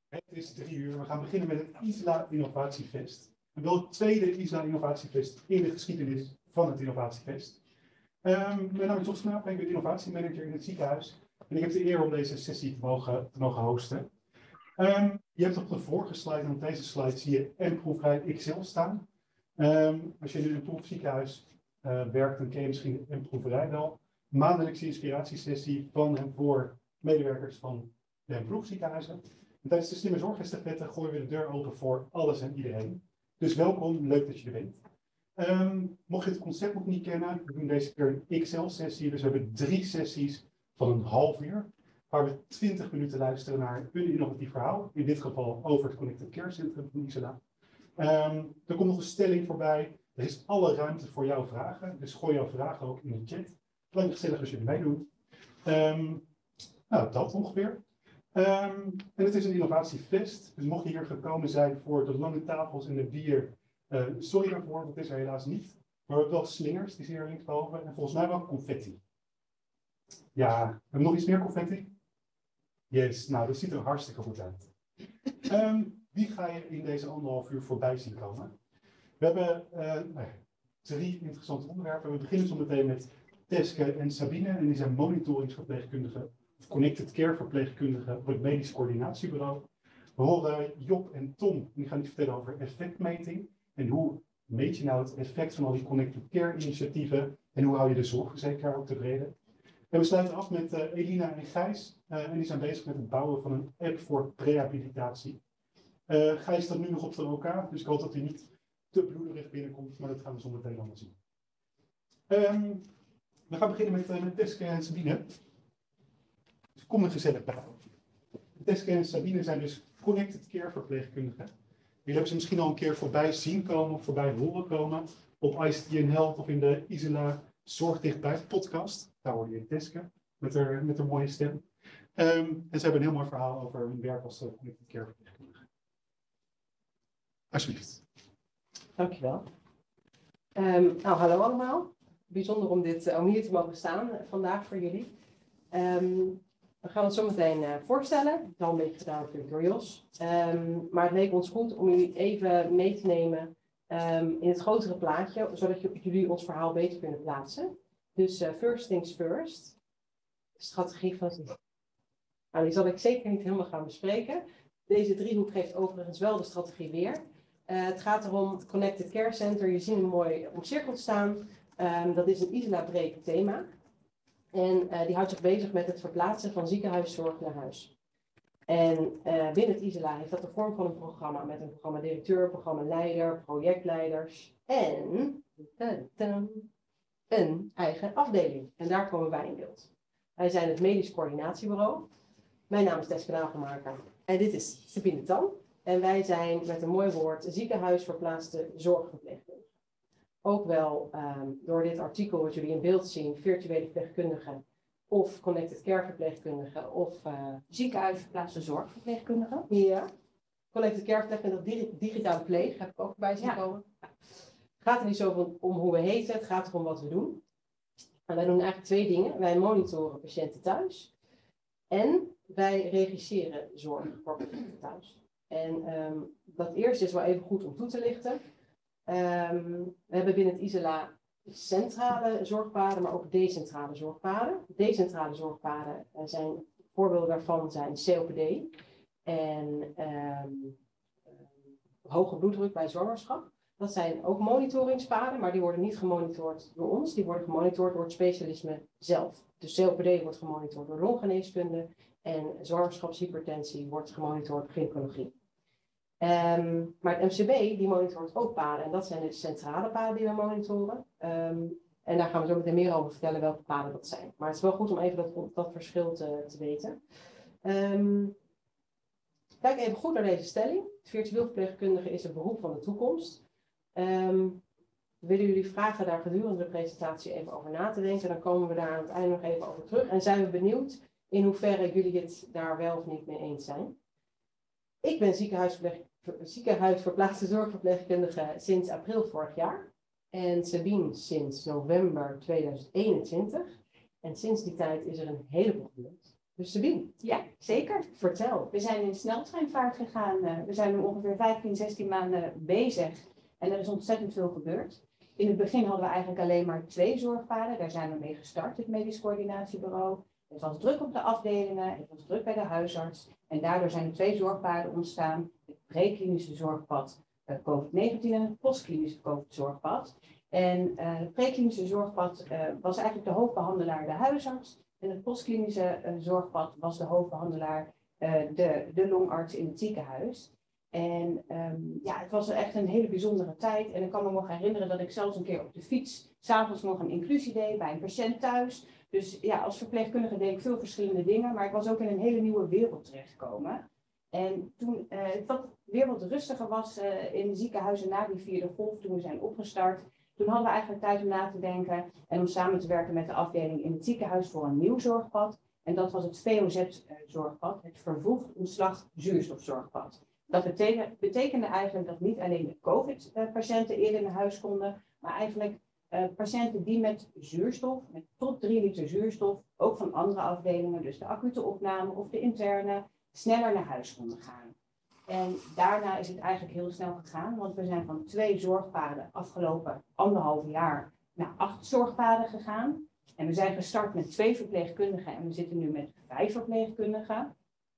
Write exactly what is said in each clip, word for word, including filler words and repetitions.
Het is drie uur. We gaan beginnen met het ISLA Innovatiefest. En wel het tweede ISLA Innovatiefest in de geschiedenis van het Innovatiefest. Um, mijn naam is Jos Knaap, ik ben innovatiemanager in het ziekenhuis. En ik heb de eer om deze sessie te mogen, te mogen hosten. Um, je hebt op de vorige slide en op deze slide zie je M-proeverij X L staan. Um, als je in een proefziekenhuis uh, werkt, dan ken je misschien de M-proeverij wel. Maandelijkse inspiratiesessie van en voor medewerkers van de proefziekenhuizen. En tijdens de Slimme Zorgestafette gooien we de deur open voor alles en iedereen. Dus welkom, leuk dat je er bent. Um, mocht je het concept nog niet kennen, we doen deze keer een X L-sessie. Dus we hebben drie sessies van een half uur, waar we twintig minuten luisteren naar een innovatief verhaal. In dit geval over het Connected Care Centrum van ISLA. Um, er komt nog een stelling voorbij. Er is alle ruimte voor jouw vragen. Dus gooi jouw vragen ook in de chat. Lijkt me gezellig als jullie meedoen. Um, nou, dat ongeveer. Um, en het is een innovatiefest. Dus mocht je hier gekomen zijn voor de lange tafels en de bier. Uh, sorry daarvoor, dat is er helaas niet. Maar we hebben wel slingers, die zie je hier linksboven. En volgens mij wel confetti. Ja, we hebben nog iets meer confetti? Yes, nou dat ziet er hartstikke goed uit. Um, wie ga je in deze anderhalf uur voorbij zien komen? We hebben uh, nee, drie interessante onderwerpen. We beginnen zo meteen met Teske en Sabine. En die zijn monitoringsverpleegkundigen, of Connected Care verpleegkundigen voor het Medisch Coördinatiebureau. We horen Job en Tom, die gaan iets vertellen over effectmeting. En hoe meet je nou het effect van al die Connected Care initiatieven? En hoe hou je de zorgverzekeraar ook tevreden? En we sluiten af met uh, Elina en Gijs. Uh, en die zijn bezig met het bouwen van een app voor prehabilitatie. Uh, Gijs staat nu nog op de O K, dus ik hoop dat hij niet te bloederig binnenkomt. Maar dat gaan we zo meteen allemaal zien. Um, we gaan beginnen met, uh, met Teske en Sabine. Dus kom er gezellig bij. Teske en Sabine zijn dus Connected Care verpleegkundigen. Jullie hebben ze misschien al een keer voorbij zien komen of voorbij horen komen op I C T and Health of in de ISLA Zorg Dichtbij podcast. Daar hoor je Teske met haar, met haar mooie stem. Um, en ze hebben een heel mooi verhaal over hun werk als Connected Care verpleegkundige. Alsjeblieft. Dankjewel. Um, nou, hallo allemaal. Bijzonder om, dit, om hier te mogen staan uh, vandaag voor jullie. Um, We gaan het zo meteen uh, voorstellen. Het is al een beetje gedaan natuurlijk door Jos. Um, maar het leek ons goed om jullie even mee te nemen um, in het grotere plaatje, zodat jullie ons verhaal beter kunnen plaatsen. Dus uh, first things first. De strategie van het... Nou, die zal ik zeker niet helemaal gaan bespreken. Deze driehoek geeft overigens wel de strategie weer. Uh, het gaat erom het Connected Care Center. Je ziet hem mooi omcirkeld staan. Um, dat is een ISLA-breed thema. En uh, die houdt zich bezig met het verplaatsen van ziekenhuiszorg naar huis. En uh, binnen het ISLA heeft dat de vorm van een programma met een programmadirecteur, programmaleider, projectleiders en een eigen afdeling. En daar komen wij in beeld. Wij zijn het Medisch Coördinatiebureau. Mijn naam is Teske Nagelmaker en dit is Sabine Tan. En wij zijn met een mooi woord ziekenhuisverplaatste zorgverpleegkundigen. Ook wel um, door dit artikel wat jullie in beeld zien, virtuele verpleegkundigen of Connected Care verpleegkundigen of uh, ziekenhuisverplaatste zorgverpleegkundigen. Ja, Connected Care verpleegkundigen, digitale pleeg, heb ik ook bij zien komen. Ja. Het gaat er niet zo om hoe we heten, het gaat erom wat we doen. En wij doen eigenlijk twee dingen. Wij monitoren patiënten thuis en wij regisseren zorg voor patiënten thuis. En um, dat eerste is wel even goed om toe te lichten. Um, we hebben binnen het ISLA centrale zorgpaden, maar ook decentrale zorgpaden. Decentrale zorgpaden uh, zijn, voorbeelden daarvan zijn C O P D en um, uh, hoge bloeddruk bij zwangerschap. Dat zijn ook monitoringspaden, maar die worden niet gemonitord door ons. Die worden gemonitord door het specialisme zelf. Dus C O P D wordt gemonitord door longgeneeskunde en zwangerschapshypertensie wordt gemonitord door gynaecologie. Um, maar het M C B die monitort ook paden en dat zijn de centrale paden die we monitoren. Um, en daar gaan we zo meteen meer over vertellen welke paden dat zijn. Maar het is wel goed om even dat, dat verschil te, te weten. Um, kijk even goed naar deze stelling. Virtueel verpleegkundige is een beroep van de toekomst. Um, willen jullie vragen daar gedurende de presentatie even over na te denken. Dan komen we daar aan het einde nog even over terug. En zijn we benieuwd in hoeverre jullie het daar wel of niet mee eens zijn. Ik ben ziekenhuisverpleeg, ziekenhuisverplaatste zorgverpleegkundige sinds april vorig jaar. En Sabine sinds november tweeduizend eenentwintig. En sinds die tijd is er een heleboel gebeurd. Dus Sabine, Ja, zeker. vertel. We zijn in sneltreinvaart gegaan. Uh, we zijn nu ongeveer vijftien, zestien maanden bezig. En er is ontzettend veel gebeurd. In het begin hadden we eigenlijk alleen maar twee zorgpaden. Daar zijn we mee gestart, het medisch coördinatiebureau. Het was druk op de afdelingen, het was druk bij de huisarts. En daardoor zijn er twee zorgpaden ontstaan. Het preklinische zorgpad uh, COVID negentien en het postklinische COVID-zorgpad. En uh, het preklinische zorgpad uh, was eigenlijk de hoofdbehandelaar de huisarts. En het postklinische uh, zorgpad was de hoofdbehandelaar uh, de, de longarts in het ziekenhuis. En um, ja, het was echt een hele bijzondere tijd. En ik kan me nog herinneren dat ik zelfs een keer op de fiets 's avonds nog een inclusie deed bij een patiënt thuis. Dus ja, als verpleegkundige deed ik veel verschillende dingen. Maar ik was ook in een hele nieuwe wereld terechtgekomen. En toen uh, het wat weer wat rustiger was uh, in de ziekenhuizen na die vierde golf, toen we zijn opgestart. Toen hadden we eigenlijk tijd om na te denken en om samen te werken met de afdeling in het ziekenhuis voor een nieuw zorgpad. En dat was het V O Z-zorgpad, het vervroegd ontslag zuurstofzorgpad. Dat betekende, betekende eigenlijk dat niet alleen de COVID-patiënten eerder naar huis konden, maar eigenlijk uh, patiënten die met zuurstof, met tot drie liter zuurstof, ook van andere afdelingen, dus de acute opname of de interne, sneller naar huis konden gaan. En daarna is het eigenlijk heel snel gegaan, want we zijn van twee zorgpaden afgelopen anderhalf jaar naar acht zorgpaden gegaan. En we zijn gestart met twee verpleegkundigen en we zitten nu met vijf verpleegkundigen.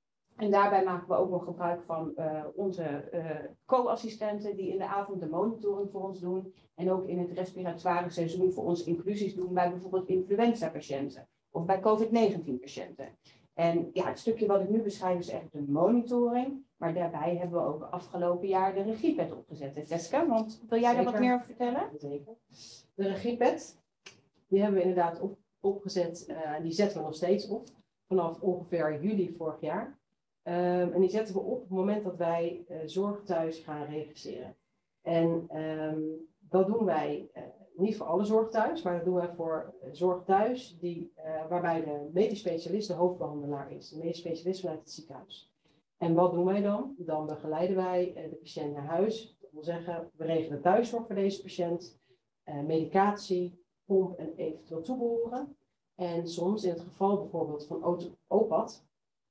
En daarbij maken we ook nog gebruik van uh, onze uh, co-assistenten die in de avond de monitoring voor ons doen. En ook in het respiratoire seizoen voor ons inclusies doen bij bijvoorbeeld influenza-patiënten of bij COVID negentien patiënten. En ja, het stukje wat ik nu beschrijf is echt de monitoring. Maar daarbij hebben we ook afgelopen jaar de regiepet opgezet. Teska, want wil jij Zeker. daar wat meer over vertellen? Zeker. De regiepet, die hebben we inderdaad op, opgezet. Uh, die zetten we nog steeds op. Vanaf ongeveer juli vorig jaar. Um, en die zetten we op op het moment dat wij uh, zorg thuis gaan registreren. En um, dat doen wij uh, niet voor alle zorg thuis, maar dat doen wij voor uh, zorg thuis die, uh, waarbij de medisch specialist de hoofdbehandelaar is. De medisch specialist vanuit het ziekenhuis. En wat doen wij dan? Dan begeleiden wij uh, de patiënt naar huis. Dat wil zeggen, we regelen thuiszorg voor deze patiënt, uh, medicatie, pomp en eventueel toebehoren. En soms in het geval bijvoorbeeld van O P A D,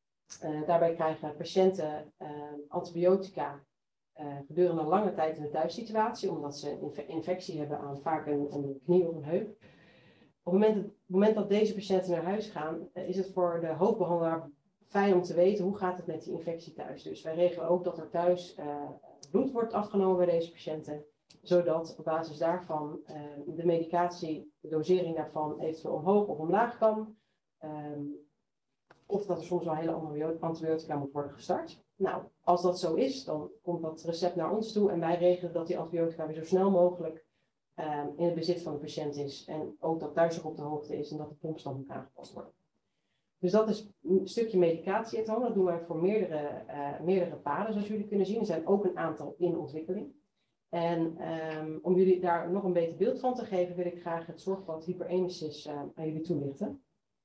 Uh, daarbij krijgen patiënten uh, antibiotica uh, gedurende een lange tijd in de thuissituatie, omdat ze een inf infectie hebben aan vaak een, een knie of een heup. Op het moment, op het moment dat deze patiënten naar huis gaan, uh, is het voor de hoofdbehandelaar fijn om te weten hoe gaat het met die infectie thuis. Dus wij regelen ook dat er thuis uh, bloed wordt afgenomen bij deze patiënten, zodat op basis daarvan uh, de medicatie, de dosering daarvan eventueel omhoog of omlaag kan. Um, Of dat er soms wel hele andere antibiotica moet worden gestart. Nou, als dat zo is, dan komt dat recept naar ons toe en wij regelen dat die antibiotica weer zo snel mogelijk uh, in het bezit van de patiënt is. En ook dat thuis op de hoogte is en dat de pompstand moet aangepast worden. Dus dat is een stukje medicatie en dat doen wij voor meerdere, uh, meerdere paden, zoals jullie kunnen zien. Er zijn ook een aantal in ontwikkeling. En um, om jullie daar nog een beter beeld van te geven, wil ik graag het zorgpad hyperemesis uh, aan jullie toelichten.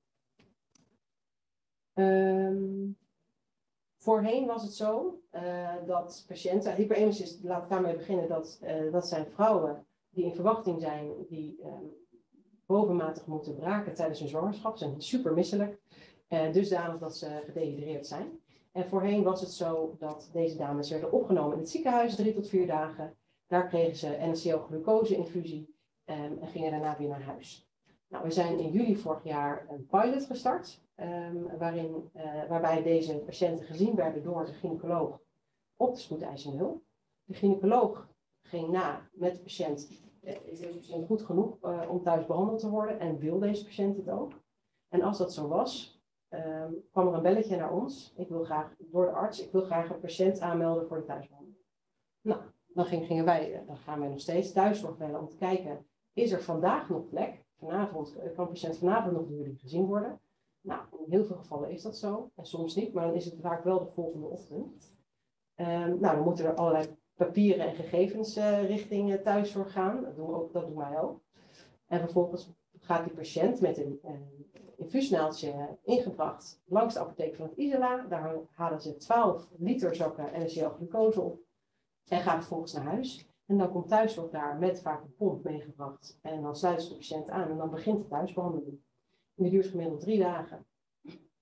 Um, voorheen was het zo uh, dat patiënten, hyperemesis, laat ik daarmee beginnen, dat, uh, dat zijn vrouwen die in verwachting zijn, die um, bovenmatig moeten braken tijdens hun zwangerschap, zijn super misselijk, uh, dusdanig dat ze gedehydreerd zijn. En voorheen was het zo dat deze dames werden opgenomen in het ziekenhuis, drie tot vier dagen. Daar kregen ze N A C L-glucose-infusie um, en gingen daarna weer naar huis. Nou, we zijn in juli vorig jaar een pilot gestart. Um, waarin, uh, waarbij deze patiënten gezien werden door de gynaecoloog op de spoedeisende hulp. De gynaecoloog ging na met de patiënt, uh, is deze patiënt goed genoeg uh, om thuis behandeld te worden en wil deze patiënt het ook. En als dat zo was, um, kwam er een belletje naar ons. Ik wil graag, door de arts, ik wil graag een patiënt aanmelden voor de thuisbehandeling. Nou, dan ging, gingen wij, uh, dan gaan wij nog steeds thuiszorg bellen om te kijken, is er vandaag nog plek? Vanavond, uh, kan de patiënt vanavond nog door jullie gezien worden? Nou, in heel veel gevallen is dat zo, en soms niet, maar dan is het vaak wel de volgende ochtend. Um, nou, dan moeten er allerlei papieren en gegevens uh, richting uh, thuiszorg gaan, dat doen, we ook, dat doen wij ook. En vervolgens gaat die patiënt met een uh, infuusnaaldje uh, ingebracht langs de apotheek van het Isola. Daar halen ze twaalf liter zakken N A C L-glucose op en gaan vervolgens naar huis. En dan komt thuiszorg daar met vaak een pomp meegebracht en dan sluiten ze de patiënt aan en dan begint de thuisbehandeling. En die duurt gemiddeld drie dagen.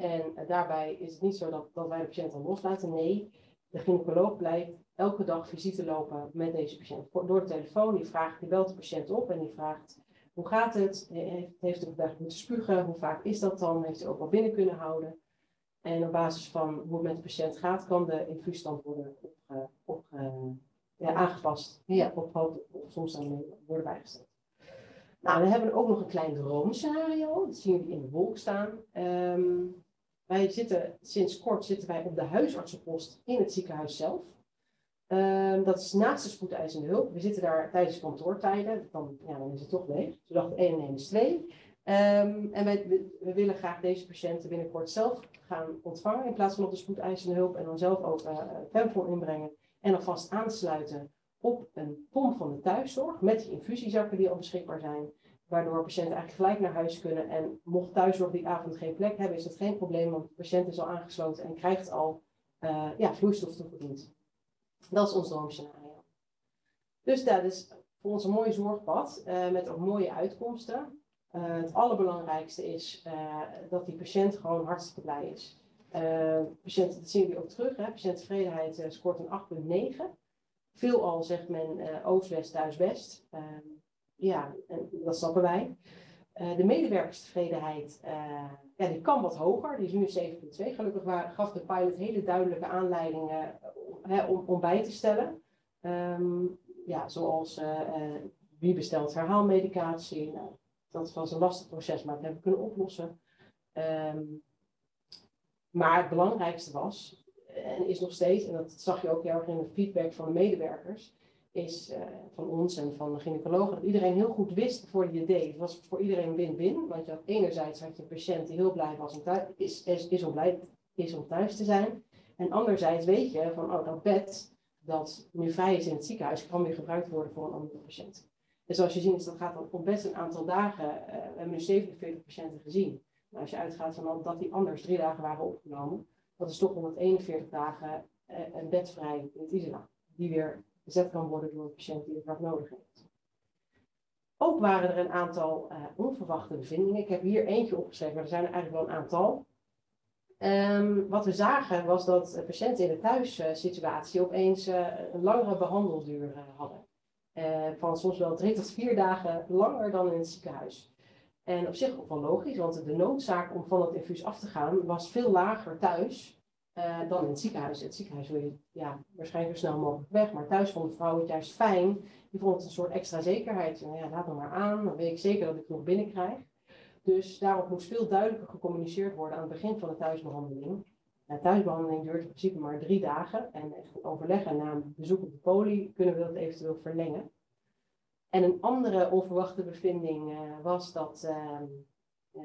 En uh, daarbij is het niet zo dat, dat wij de patiënt dan loslaten. Nee, de gynaecoloog blijft elke dag visite lopen met deze patiënt. Door de telefoon, die, vraagt, die belt de patiënt op en die vraagt: hoe gaat het? Heeft, heeft u vandaag moeten spugen? Hoe vaak is dat dan? Heeft u ook wel binnen kunnen houden? En op basis van hoe het met de patiënt gaat, kan de infuusstand worden op, uh, op, uh, ja, aangepast. Ja, op hoogte of soms dan worden bijgesteld. Nou, dan hebben we ook nog een klein droomscenario. Dat zien jullie in de wolk staan. Um, wij zitten, sinds kort zitten wij op de huisartsenpost in het ziekenhuis zelf. Um, dat is naast de spoedeisende hulp. We zitten daar tijdens kantoortijden. Dan, ja, dan is het toch leeg. Dus we dachten één en één is twee. Um, en wij, we, we willen graag deze patiënten binnenkort zelf gaan ontvangen. In plaats van op de spoedeisende hulp. En dan zelf ook uh, Femfon inbrengen. En alvast aansluiten op een pomp van de thuiszorg. Met die infusiezakken die al beschikbaar zijn. Waardoor patiënten eigenlijk gelijk naar huis kunnen. En mocht thuiszorg die avond geen plek hebben, is dat geen probleem. Want de patiënt is al aangesloten en krijgt al uh, ja, vloeistof toegediend. Dat is ons droomscenario. Dus dat is voor ons een mooi zorgpad. Uh, met ook mooie uitkomsten. Uh, het allerbelangrijkste is uh, dat die patiënt gewoon hartstikke blij is. Uh, patiënt, dat zien jullie ook terug. Hè? Patiënttevredenheid uh, scoort een acht komma negen. Veelal zegt men uh, oost-west, thuis-best. Uh, ja, en dat snappen wij. Uh, de medewerkerstevredenheid uh, ja, die kan wat hoger. Die is nu zeven komma twee. Gelukkig waar, gaf de pilot hele duidelijke aanleidingen uh, om, om bij te stellen. Um, ja, zoals uh, uh, wie bestelt herhaalmedicatie. Nou, dat was een lastig proces, maar dat hebben we kunnen oplossen. Um, maar het belangrijkste was, en is nog steeds, en dat zag je ook heel erg in de feedback van de medewerkers, is uh, van ons en van de gynaecologen, dat iedereen heel goed wist voor je deed. Het was voor iedereen win-win, want je had enerzijds had je een patiënt die heel blij was om thuis, is, is, is, om blij, is om thuis te zijn. En anderzijds weet je van, oh, dat bed dat nu vrij is in het ziekenhuis, kan weer gebruikt worden voor een andere patiënt. En zoals je ziet, dat gaat dan op best een aantal dagen. Uh, we hebben nu zevenenveertig patiënten gezien. Nou, als je uitgaat van dat die anders drie dagen waren opgenomen, dat is toch honderdeenenveertig dagen uh, een bed vrij in het Isola. Die weer bezet kan worden door een patiënt die het hard nodig heeft. Ook waren er een aantal uh, onverwachte bevindingen. Ik heb hier eentje opgeschreven, maar er zijn er eigenlijk wel een aantal. Um, wat we zagen was dat uh, patiënten in de thuissituatie opeens uh, een langere behandelduur uh, hadden. Uh, van soms wel drie tot vier dagen langer dan in het ziekenhuis. En op zich ook wel logisch, want de noodzaak om van het infuus af te gaan was veel lager thuis uh, dan in het ziekenhuis. In het ziekenhuis wil je ja, waarschijnlijk zo snel mogelijk weg, maar thuis vond de vrouw het juist fijn. Die vond het een soort extra zekerheid. Nou ja, laat me maar aan, dan weet ik zeker dat ik het nog binnenkrijg. Dus daarop moest veel duidelijker gecommuniceerd worden aan het begin van de thuisbehandeling. De thuisbehandeling duurt in principe maar drie dagen. En echt overleggen na een bezoek op de poli kunnen we dat eventueel verlengen. En een andere onverwachte bevinding uh, was dat, uh, uh,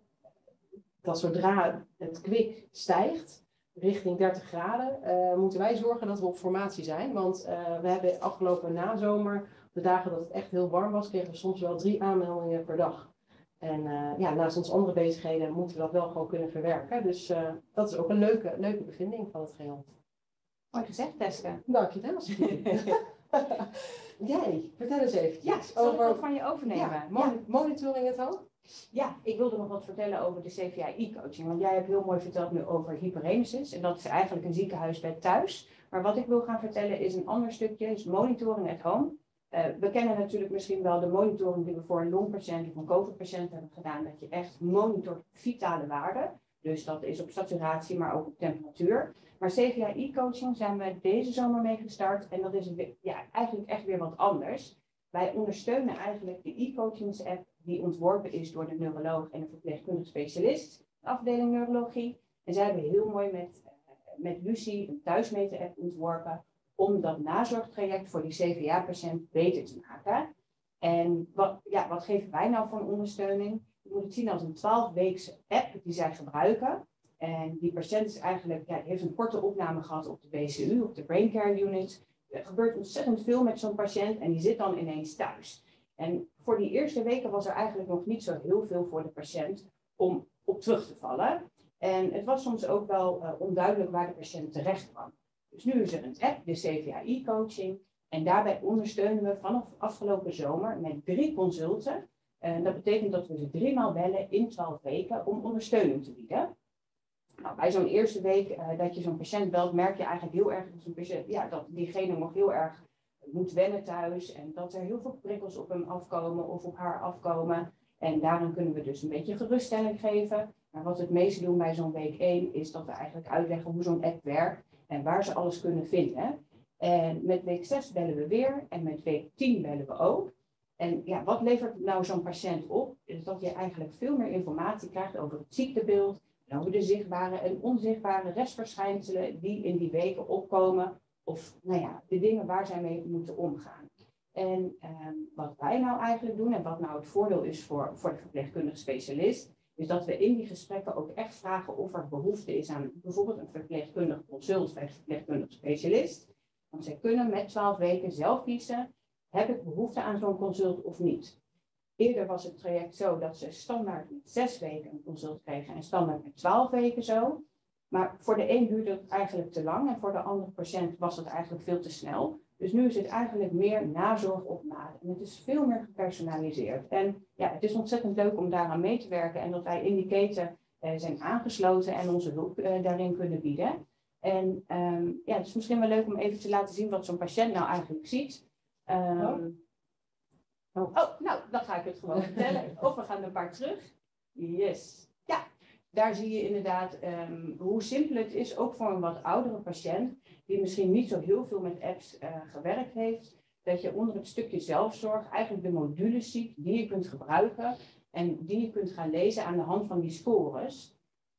dat zodra het kwik stijgt richting dertig graden, uh, moeten wij zorgen dat we op formatie zijn. Want uh, we hebben afgelopen nazomer, de dagen dat het echt heel warm was, kregen we soms wel drie aanmeldingen per dag. En uh, ja, naast onze andere bezigheden moeten we dat wel gewoon kunnen verwerken. Dus uh, dat is ook een leuke, leuke bevinding van het geheel. Mooi gezegd, Teske. Dank je wel. Jij, vertel eens even. Ja, zal ik ook van je overnemen? Ja, mon monitoring het al? Ja, ik wilde nog wat vertellen over de C V A I-coaching. Want jij hebt heel mooi verteld nu over hyperemesis. En dat is eigenlijk een ziekenhuisbed thuis. Maar wat ik wil gaan vertellen is een ander stukje, is monitoring at home. Uh, we kennen natuurlijk misschien wel de monitoring die we voor een longpatiënt of een COVID-patiënt hebben gedaan. Dat je echt monitort vitale waarden. Dus dat is op saturatie, maar ook op temperatuur. Maar C V A I-coaching zijn we deze zomer mee gestart. En dat is ja, eigenlijk echt weer wat anders. Wij ondersteunen eigenlijk de e-coachings-app die ontworpen is door de neuroloog en een verpleegkundig specialist. De afdeling neurologie. En zij hebben heel mooi met, uh, met Lucie een thuismeten-app ontworpen. Om dat nazorgtraject voor die C V A-patiënt beter te maken. En wat, ja, wat geven wij nou voor een ondersteuning? Je moet het zien als een twaalf-weekse app die zij gebruiken. En die patiënt is eigenlijk, ja, heeft een korte opname gehad op de B C U, op de Brain Care Unit. Er gebeurt ontzettend veel met zo'n patiënt en die zit dan ineens thuis. En voor die eerste weken was er eigenlijk nog niet zo heel veel voor de patiënt om op terug te vallen. En het was soms ook wel uh, onduidelijk waar de patiënt terecht kwam. Dus nu is er een app, de C V A I-coaching. En daarbij ondersteunen we vanaf afgelopen zomer met drie consulten. En dat betekent dat we ze drie maal bellen in twaalf weken om ondersteuning te bieden. Nou, bij zo'n eerste week uh, dat je zo'n patiënt belt, merk je eigenlijk heel erg dat, zo'n patiënt, ja, dat diegene nog heel erg moet wennen thuis. En dat er heel veel prikkels op hem afkomen of op haar afkomen. En daarin kunnen we dus een beetje geruststelling geven. Maar wat we het meeste doen bij zo'n week één is dat we eigenlijk uitleggen hoe zo'n app werkt en waar ze alles kunnen vinden. En met week zes bellen we weer en met week tien bellen we ook. En ja, wat levert nou zo'n patiënt op? Is dat je eigenlijk veel meer informatie krijgt over het ziektebeeld, over de zichtbare en onzichtbare restverschijnselen die in die weken opkomen. Of nou ja, de dingen waar zij mee moeten omgaan. En eh, wat wij nou eigenlijk doen en wat nou het voordeel is voor, voor de verpleegkundige specialist, is dat we in die gesprekken ook echt vragen of er behoefte is aan bijvoorbeeld een verpleegkundig consult bij een verpleegkundige specialist. Want zij kunnen met twaalf weken zelf kiezen, heb ik behoefte aan zo'n consult of niet. Eerder was het traject zo dat ze standaard met zes weken een consult kregen en standaard met twaalf weken zo. Maar voor de een duurde het eigenlijk te lang en voor de andere patiënt was het eigenlijk veel te snel. Dus nu is het eigenlijk meer nazorg op maat. En het is veel meer gepersonaliseerd. En ja, het is ontzettend leuk om daaraan mee te werken en dat wij in die keten eh, zijn aangesloten en onze hulp eh, daarin kunnen bieden. En um, ja, het is misschien wel leuk om even te laten zien wat zo'n patiënt nou eigenlijk ziet. Um, oh. oh, nou, dan ga ik het gewoon vertellen. Of we gaan een paar terug. Yes. Ja, daar zie je inderdaad um, hoe simpel het is, ook voor een wat oudere patiënt, die misschien niet zo heel veel met apps uh, gewerkt heeft, dat je onder het stukje zelfzorg eigenlijk de modules ziet die je kunt gebruiken en die je kunt gaan lezen aan de hand van die scores.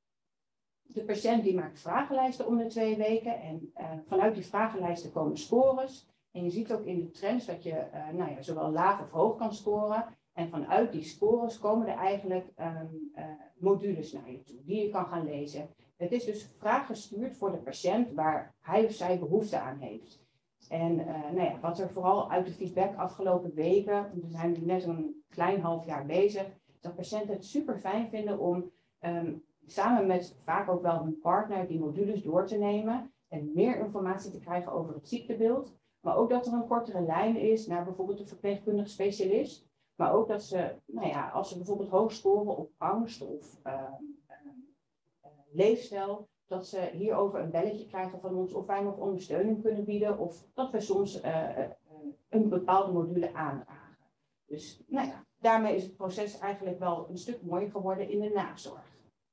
De patiënt die maakt vragenlijsten om de twee weken en uh, vanuit die vragenlijsten komen scores. En je ziet ook in de trends dat je uh, nou ja, zowel laag of hoog kan scoren. En vanuit die scores komen er eigenlijk um, uh, modules naar je toe, die je kan gaan lezen. Het is dus vraaggestuurd voor de patiënt waar hij of zij behoefte aan heeft. En uh, nou ja, wat er vooral uit de feedback afgelopen weken, we zijn nu net een klein half jaar bezig, dat patiënten het super fijn vinden om um, samen met vaak ook wel hun partner die modules door te nemen en meer informatie te krijgen over het ziektebeeld. Maar ook dat er een kortere lijn is naar bijvoorbeeld een verpleegkundige specialist. Maar ook dat ze, nou ja, als ze bijvoorbeeld hoog scoren op angst of uh, uh, uh, leefstijl, dat ze hierover een belletje krijgen van ons of wij nog ondersteuning kunnen bieden of dat we soms uh, uh, een bepaalde module aanragen. Dus nou ja, daarmee is het proces eigenlijk wel een stuk mooier geworden in de nazorg.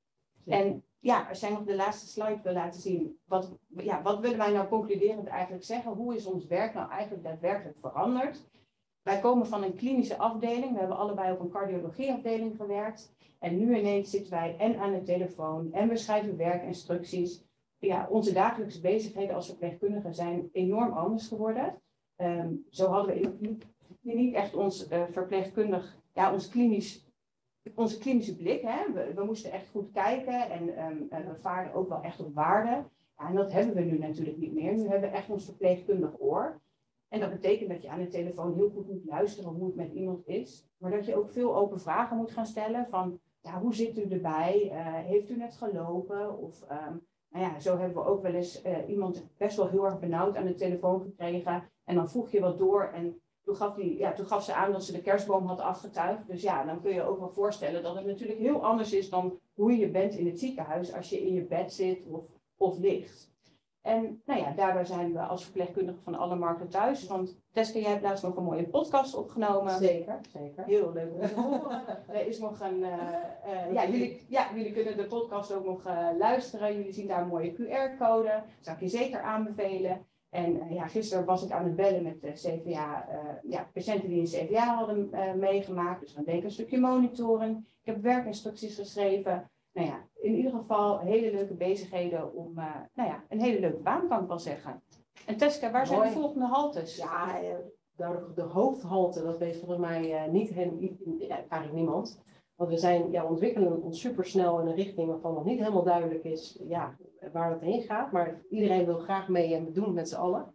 En ja, als jij nog de laatste slide wil laten zien, wat, ja, wat willen wij nou concluderend eigenlijk zeggen? Hoe is ons werk nou eigenlijk daadwerkelijk veranderd? Wij komen van een klinische afdeling, we hebben allebei op een cardiologieafdeling gewerkt. En nu ineens zitten wij en aan de telefoon en we schrijven werkinstructies. Ja, onze dagelijkse bezigheden als verpleegkundigen zijn enorm anders geworden. Um, zo hadden we in niet echt ons uh, verpleegkundig, ja, ons klinisch... Onze klinische blik, hè? We, we moesten echt goed kijken en um, we vaarden ook wel echt op waarde. Ja, en dat hebben we nu natuurlijk niet meer. Nu hebben we echt ons verpleegkundig oor. En dat betekent dat je aan de telefoon heel goed moet luisteren hoe het met iemand is. Maar dat je ook veel open vragen moet gaan stellen van, ja, hoe zit u erbij? Uh, heeft u net gelopen? Of, um, nou ja, zo hebben we ook wel eens uh, iemand best wel heel erg benauwd aan de telefoon gekregen. En dan vroeg je wat door en Toen gaf, die, ja, toen gaf ze aan dat ze de kerstboom had afgetuigd. Dus ja, dan kun je ook wel voorstellen dat het natuurlijk heel anders is dan hoe je bent in het ziekenhuis als je in je bed zit of, of ligt. En nou ja, daarbij zijn we als verpleegkundigen van alle markten thuis. Want Teske, jij hebt laatst nog een mooie podcast opgenomen. Zeker, zeker. Heel leuk om te horen. Er is nog een, uh, uh, ja, jullie, ja, jullie kunnen de podcast ook nog uh, luisteren. Jullie zien daar een mooie Q R-code. Dat zou ik je zeker aanbevelen. En uh, ja, gisteren was ik aan het bellen met de C V A, uh, ja, patiënten die een C V A hadden uh, meegemaakt. Dus dan deed ik een stukje monitoring. Ik heb werkinstructies geschreven. Nou ja, in ieder geval hele leuke bezigheden om, uh, nou ja, een hele leuke baan kan ik wel zeggen. En Teske, waar zijn Mooi. de volgende haltes? Ja, de, de hoofdhalte, dat weet volgens mij uh, niet hen, ja, eigenlijk niemand. Want we zijn, ja, ontwikkelen ons supersnel in een richting waarvan nog niet helemaal duidelijk is ja, waar het heen gaat. Maar iedereen wil graag mee en we doen het met z'n allen.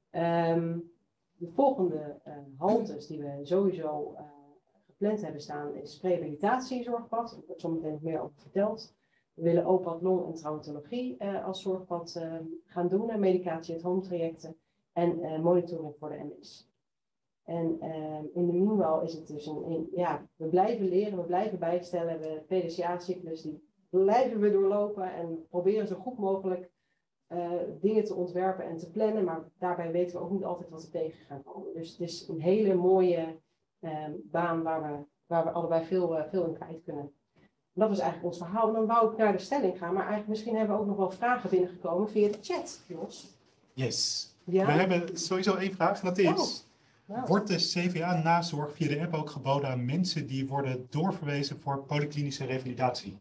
Um, de volgende uh, haltes die we sowieso uh, gepland hebben staan is rehabilitatiezorgpad. Daar wordt zo meteen nog meer over verteld. We willen O P A D, long- en traumatologie uh, als zorgpad uh, gaan doen. En medicatie-at-home trajecten en uh, monitoring voor de M S. En uh, in de meanwhile is het dus een, een, ja, we blijven leren, we blijven bijstellen. We hebben de P D C A-cyclus die blijven we doorlopen en proberen zo goed mogelijk uh, dingen te ontwerpen en te plannen. Maar daarbij weten we ook niet altijd wat er tegen gaat komen. Dus het is een hele mooie uh, baan waar we, waar we allebei veel, uh, veel in kwijt kunnen. Dat was eigenlijk ons verhaal. En dan wou ik naar de stelling gaan. Maar eigenlijk misschien hebben we ook nog wel vragen binnengekomen via de chat, Jos. Yes. Ja? We hebben sowieso één vraag en dat is... Oh. Nou. Wordt de C V A-nazorg via de app ook geboden aan mensen die worden doorverwezen voor polyklinische revalidatie?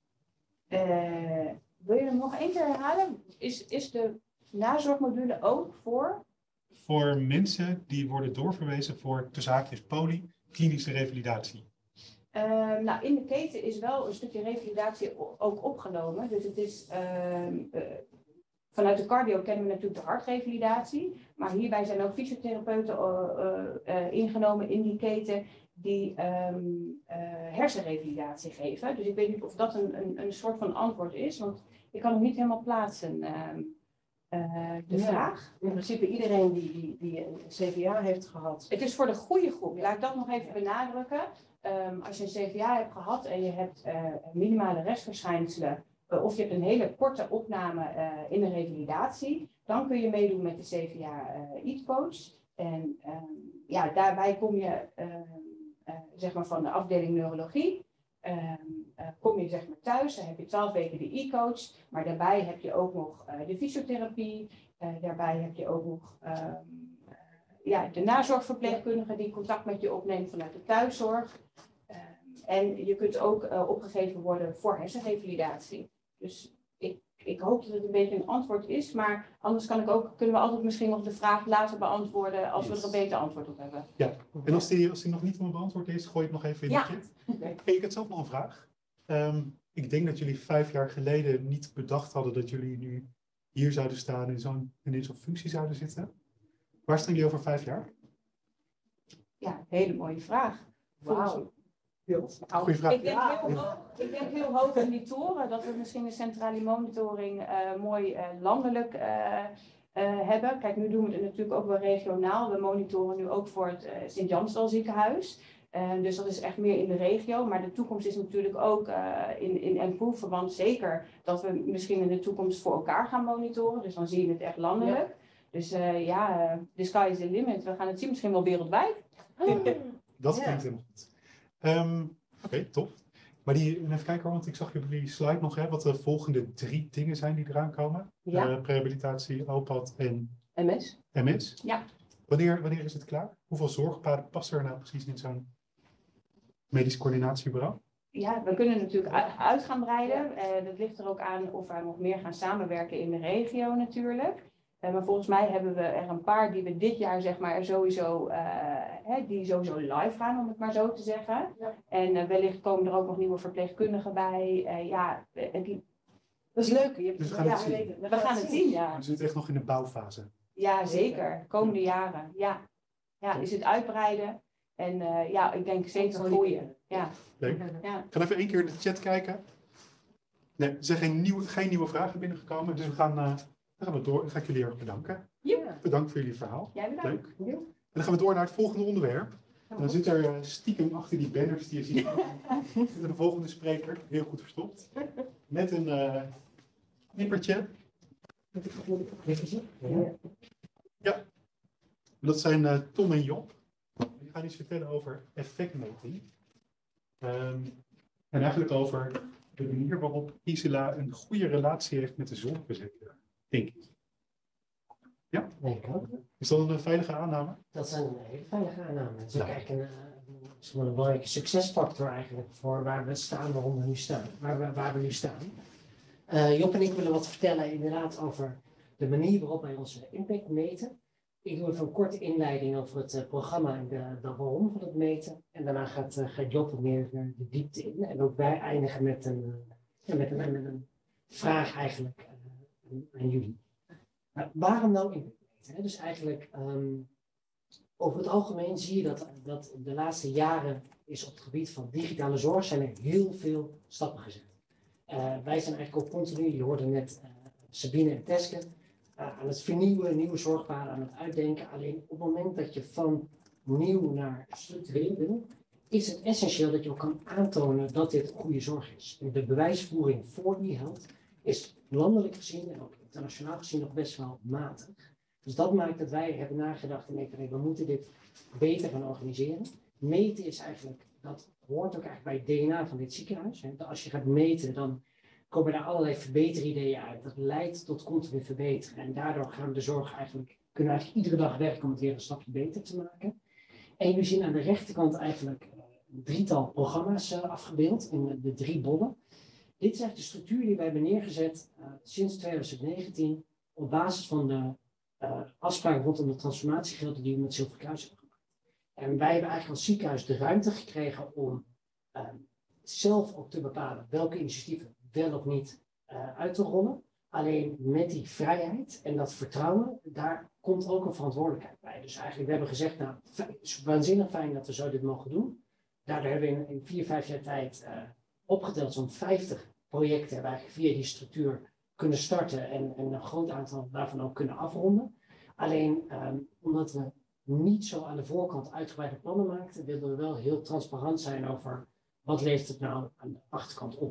Uh, wil je hem nog één keer herhalen? Is, is de nazorgmodule ook voor? Voor mensen die worden doorverwezen voor tussen haakjes polyklinische revalidatie. Uh, nou, in de keten is wel een stukje revalidatie ook opgenomen. Dus het is... Uh, uh, Vanuit de cardio kennen we natuurlijk de hartrevalidatie, maar hierbij zijn ook fysiotherapeuten uh, uh, ingenomen in die keten die um, uh, hersenrevalidatie geven. Dus ik weet niet of dat een, een, een soort van antwoord is, want ik kan hem niet helemaal plaatsen, uh, uh, de ja, vraag. In principe iedereen die, die, die een C V A heeft gehad. Het is voor de goede groep, laat ik dat nog even benadrukken. Um, als je een C V A hebt gehad en je hebt uh, minimale restverschijnselen, of je hebt een hele korte opname uh, in de revalidatie, dan kun je meedoen met de C V A uh, E A T-coach. En um, ja, daarbij kom je uh, uh, zeg maar van de afdeling neurologie, um, uh, kom je zeg maar thuis, dan heb je twaalf weken de E-coach, maar daarbij heb je ook nog uh, de fysiotherapie, uh, daarbij heb je ook nog um, uh, ja, de nazorgverpleegkundige die contact met je opneemt vanuit de thuiszorg. Uh, en je kunt ook uh, opgegeven worden voor hersenrevalidatie. Dus ik, ik hoop dat het een beetje een antwoord is, maar anders kan ik ook, kunnen we altijd misschien nog de vraag later beantwoorden als yes. we er een beter antwoord op hebben. Ja, en als die, als die nog niet helemaal beantwoord is, gooi ik nog even in ja. de chat. Hey, ik heb zelf nog een vraag. Um, ik denk dat jullie vijf jaar geleden niet bedacht hadden dat jullie nu hier zouden staan en zo'n, in zo'n functie zouden zitten. Waar staan jullie over vijf jaar? Ja, hele mooie vraag. Wauw. Goeie vraag. Ik denk, heel hoog, ik denk heel hoog in die toren, dat we misschien de centrale monitoring uh, mooi uh, landelijk uh, uh, hebben. Kijk, nu doen we het natuurlijk ook wel regionaal. We monitoren nu ook voor het uh, Sint-Jansdal ziekenhuis. Uh, dus dat is echt meer in de regio. Maar de toekomst is natuurlijk ook uh, in, in Improve-verband zeker dat we misschien in de toekomst voor elkaar gaan monitoren. Dus dan zie je het echt landelijk. Ja. Dus uh, ja, uh, the sky is the limit. We gaan het zien misschien wel wereldwijd. Oh. Dat klinkt helemaal goed. Um, Oké, okay, tof. Maar die, even kijken, want ik zag jullie slide nog, hè, wat de volgende drie dingen zijn die eraan komen. Ja. Uh, prehabilitatie, O P A D en M S. M S. Ja. Wanneer, wanneer is het klaar? Hoeveel zorgpaden passen er nou precies in zo'n medisch coördinatiebureau? Ja, we kunnen natuurlijk uit gaan breiden. Uh, dat ligt er ook aan of wij nog meer gaan samenwerken in de regio natuurlijk. Uh, maar volgens mij hebben we er een paar die we dit jaar zeg maar sowieso, uh, hè, die sowieso live gaan, om het maar zo te zeggen. Ja. En uh, wellicht komen er ook nog nieuwe verpleegkundigen bij. Uh, ja, uh, die... Dat is leuk. Je dus we gaan ja, het zien. We, we gaan, gaan het zien, ja. We zitten echt nog in de bouwfase. Ja, zeker. Komende jaren, ja. Ja, is het uitbreiden. En uh, ja, ik denk zeker groeien. Ja. Leuk. Ja. Ik ga even één keer in de chat kijken. Nee, er zijn geen nieuwe, geen nieuwe vragen binnengekomen, dus we gaan... Uh, Dan gaan we door. Dan ga ik jullie erg bedanken. Ja. Bedankt voor jullie verhaal. Jij bedankt. Leuk. Ja. En dan gaan we door naar het volgende onderwerp. En dan zit er uh, stiekem achter die banners die je ziet. zit er de volgende spreker, heel goed verstopt. Met een uh, knippertje. Ja. Ja. Dat zijn uh, Tom en Job. Die gaan iets vertellen over effectmeting. Um, en eigenlijk over de manier waarop Gisela een goede relatie heeft met de zorgverzekeraar. Denk ik. Ja? Denk ik ook. Is dat een veilige aanname? Dat is een hele veilige aanname. Het is ook eigenlijk een, een belangrijke succesfactor eigenlijk voor waar we staan, waarom we nu staan. Waar we, waar we nu staan. Uh, Job en ik willen wat vertellen inderdaad over de manier waarop wij onze impact meten. Ik doe even een korte inleiding over het uh, programma en de, de waarom van het meten. En daarna gaat, uh, gaat Job wat meer uh, de diepte in. En ook wij eindigen met een, uh, met een, met een vraag eigenlijk uh, aan, aan jullie. Uh, waarom nou impact meten? Hè? Dus eigenlijk um, over het algemeen zie je dat, dat de laatste jaren is op het gebied van digitale zorg zijn er heel veel stappen gezet. Uh, wij zijn eigenlijk ook continu, je hoorde net uh, Sabine en Teske, uh, aan het vernieuwen, nieuwe zorgpaden aan het uitdenken. Alleen op het moment dat je van nieuw naar structureel wil, is het essentieel dat je ook kan aantonen dat dit goede zorg is. En de bewijsvoering voor e-health is landelijk gezien en ook internationaal gezien nog best wel matig. Dus dat maakt dat wij hebben nagedacht en denken, nee, we moeten dit beter gaan organiseren. Meten is eigenlijk, dat hoort ook eigenlijk bij het D N A van dit ziekenhuis. Hè. Als je gaat meten, dan komen daar allerlei verbeterideeën uit. Dat leidt tot continu verbeteren. En daardoor gaan we de zorg eigenlijk, kunnen we eigenlijk iedere dag werken om het weer een stapje beter te maken. En jullie zien aan de rechterkant eigenlijk een drietal programma's uh, afgebeeld in de drie bollen. Dit is eigenlijk de structuur die wij hebben neergezet uh, sinds twintig negentien op basis van de uh, afspraken rondom de transformatiegelden die we met Zilveren Kruis hebben gemaakt. En wij hebben eigenlijk als ziekenhuis de ruimte gekregen om uh, zelf ook te bepalen welke initiatieven wel of niet uh, uit te rollen. Alleen met die vrijheid en dat vertrouwen, daar komt ook een verantwoordelijkheid bij. Dus eigenlijk, we hebben gezegd, nou, het is waanzinnig fijn dat we zo dit mogen doen. Daardoor hebben we in, in vier, vijf jaar tijd uh, opgeteld zo'n vijftig projecten waar we via die structuur kunnen starten en, en een groot aantal daarvan ook kunnen afronden. Alleen um, omdat we niet zo aan de voorkant uitgebreide plannen maakten, wilden we wel heel transparant zijn over wat levert het nou aan de achterkant op.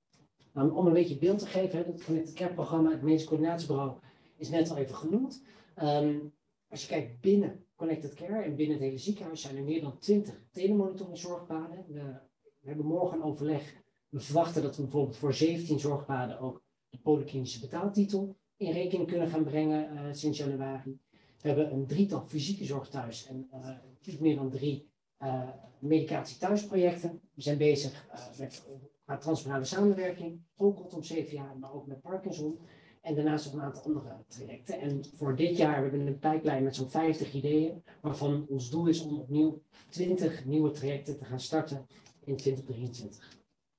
Nou, om een beetje beeld te geven, het Connected Care programma, het medisch coördinatiebureau, is net al even genoemd. Um, als je kijkt binnen Connected Care en binnen het hele ziekenhuis zijn er meer dan twintig telemonitoring zorgpaden. We, we hebben morgen een overleg. We verwachten dat we bijvoorbeeld voor zeventien zorgpaden ook de polyklinische betaaltitel in rekening kunnen gaan brengen uh, sinds januari. We hebben een drietal fysieke zorg thuis en uh, iets meer dan drie uh, medicatie thuisprojecten. We zijn bezig uh, met uh, transferale samenwerking, ook rondom C V A, maar ook met Parkinson. En daarnaast nog een aantal andere trajecten. En voor dit jaar hebben we een pijplijn met zo'n vijftig ideeën, waarvan ons doel is om opnieuw twintig nieuwe trajecten te gaan starten in twintig drieëntwintig.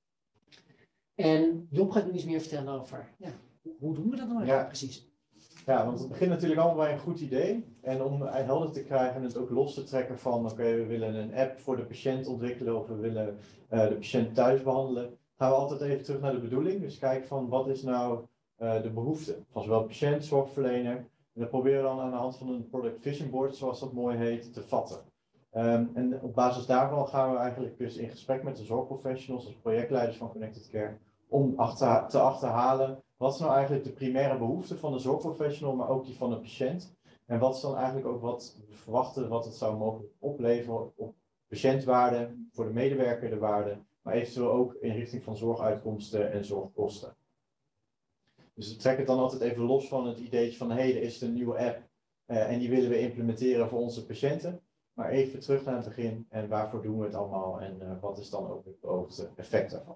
En Job gaat nu iets meer vertellen over, ja, hoe doen we dat nou ja. precies? Ja, want het begint natuurlijk allemaal bij een goed idee. En om helder te krijgen en het ook los te trekken van, oké, okay, we willen een app voor de patiënt ontwikkelen of we willen uh, de patiënt thuis behandelen, gaan we altijd even terug naar de bedoeling. Dus kijk van, wat is nou uh, de behoefte van zowel patiënt, zorgverlener. En dat proberen we dan aan de hand van een product vision board, zoals dat mooi heet, te vatten. Um, en op basis daarvan gaan we eigenlijk dus in gesprek met de zorgprofessionals, als projectleiders van Connected Care, om achter, te achterhalen wat is nou eigenlijk de primaire behoefte van de zorgprofessional, maar ook die van de patiënt. En wat is dan eigenlijk ook wat we verwachten, wat het zou mogen opleveren op patiëntwaarde, voor de medewerker de waarde, maar eventueel ook in richting van zorguitkomsten en zorgkosten. Dus we trekken het dan altijd even los van het ideetje van, hé, hey, er is een nieuwe app uh, en die willen we implementeren voor onze patiënten. Maar even terug naar het begin en waarvoor doen we het allemaal en uh, wat is dan ook het beoogde effect daarvan.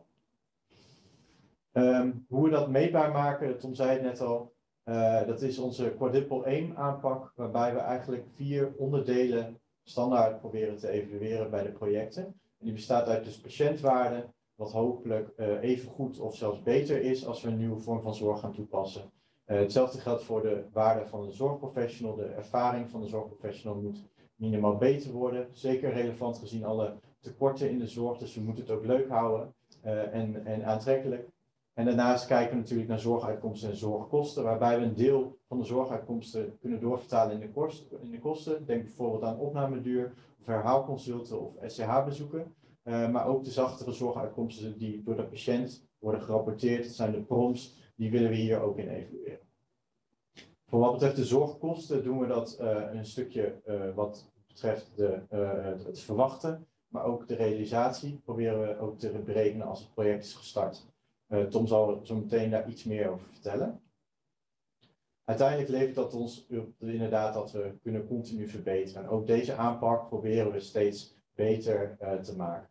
Um, hoe we dat meetbaar maken, Tom zei het net al, uh, dat is onze quadruple aim aanpak, waarbij we eigenlijk vier onderdelen standaard proberen te evalueren bij de projecten. En die bestaat uit dus patiëntwaarde, wat hopelijk uh, even goed of zelfs beter is als we een nieuwe vorm van zorg gaan toepassen. Uh, hetzelfde geldt voor de waarde van de zorgprofessional. De ervaring van de zorgprofessional moet minimaal beter worden. Zeker relevant gezien alle tekorten in de zorg, dus we moeten het ook leuk houden uh, en, en aantrekkelijk. En daarnaast kijken we natuurlijk naar zorguitkomsten en zorgkosten, waarbij we een deel van de zorguitkomsten kunnen doorvertalen in de, kost, in de kosten. Denk bijvoorbeeld aan opnameduur, of herhaalconsulten of S C H-bezoeken. Uh, maar ook de zachtere zorguitkomsten die door de patiënt worden gerapporteerd, dat zijn de P R O M's, die willen we hier ook in evalueren. Voor wat betreft de zorgkosten doen we dat uh, een stukje uh, wat betreft de, uh, het, het verwachten, maar ook de realisatie proberen we ook te berekenen als het project is gestart. Uh, Tom zal er zo meteen daar iets meer over vertellen. Uiteindelijk levert dat ons inderdaad dat we kunnen continu verbeteren. En ook deze aanpak proberen we steeds beter uh, te maken.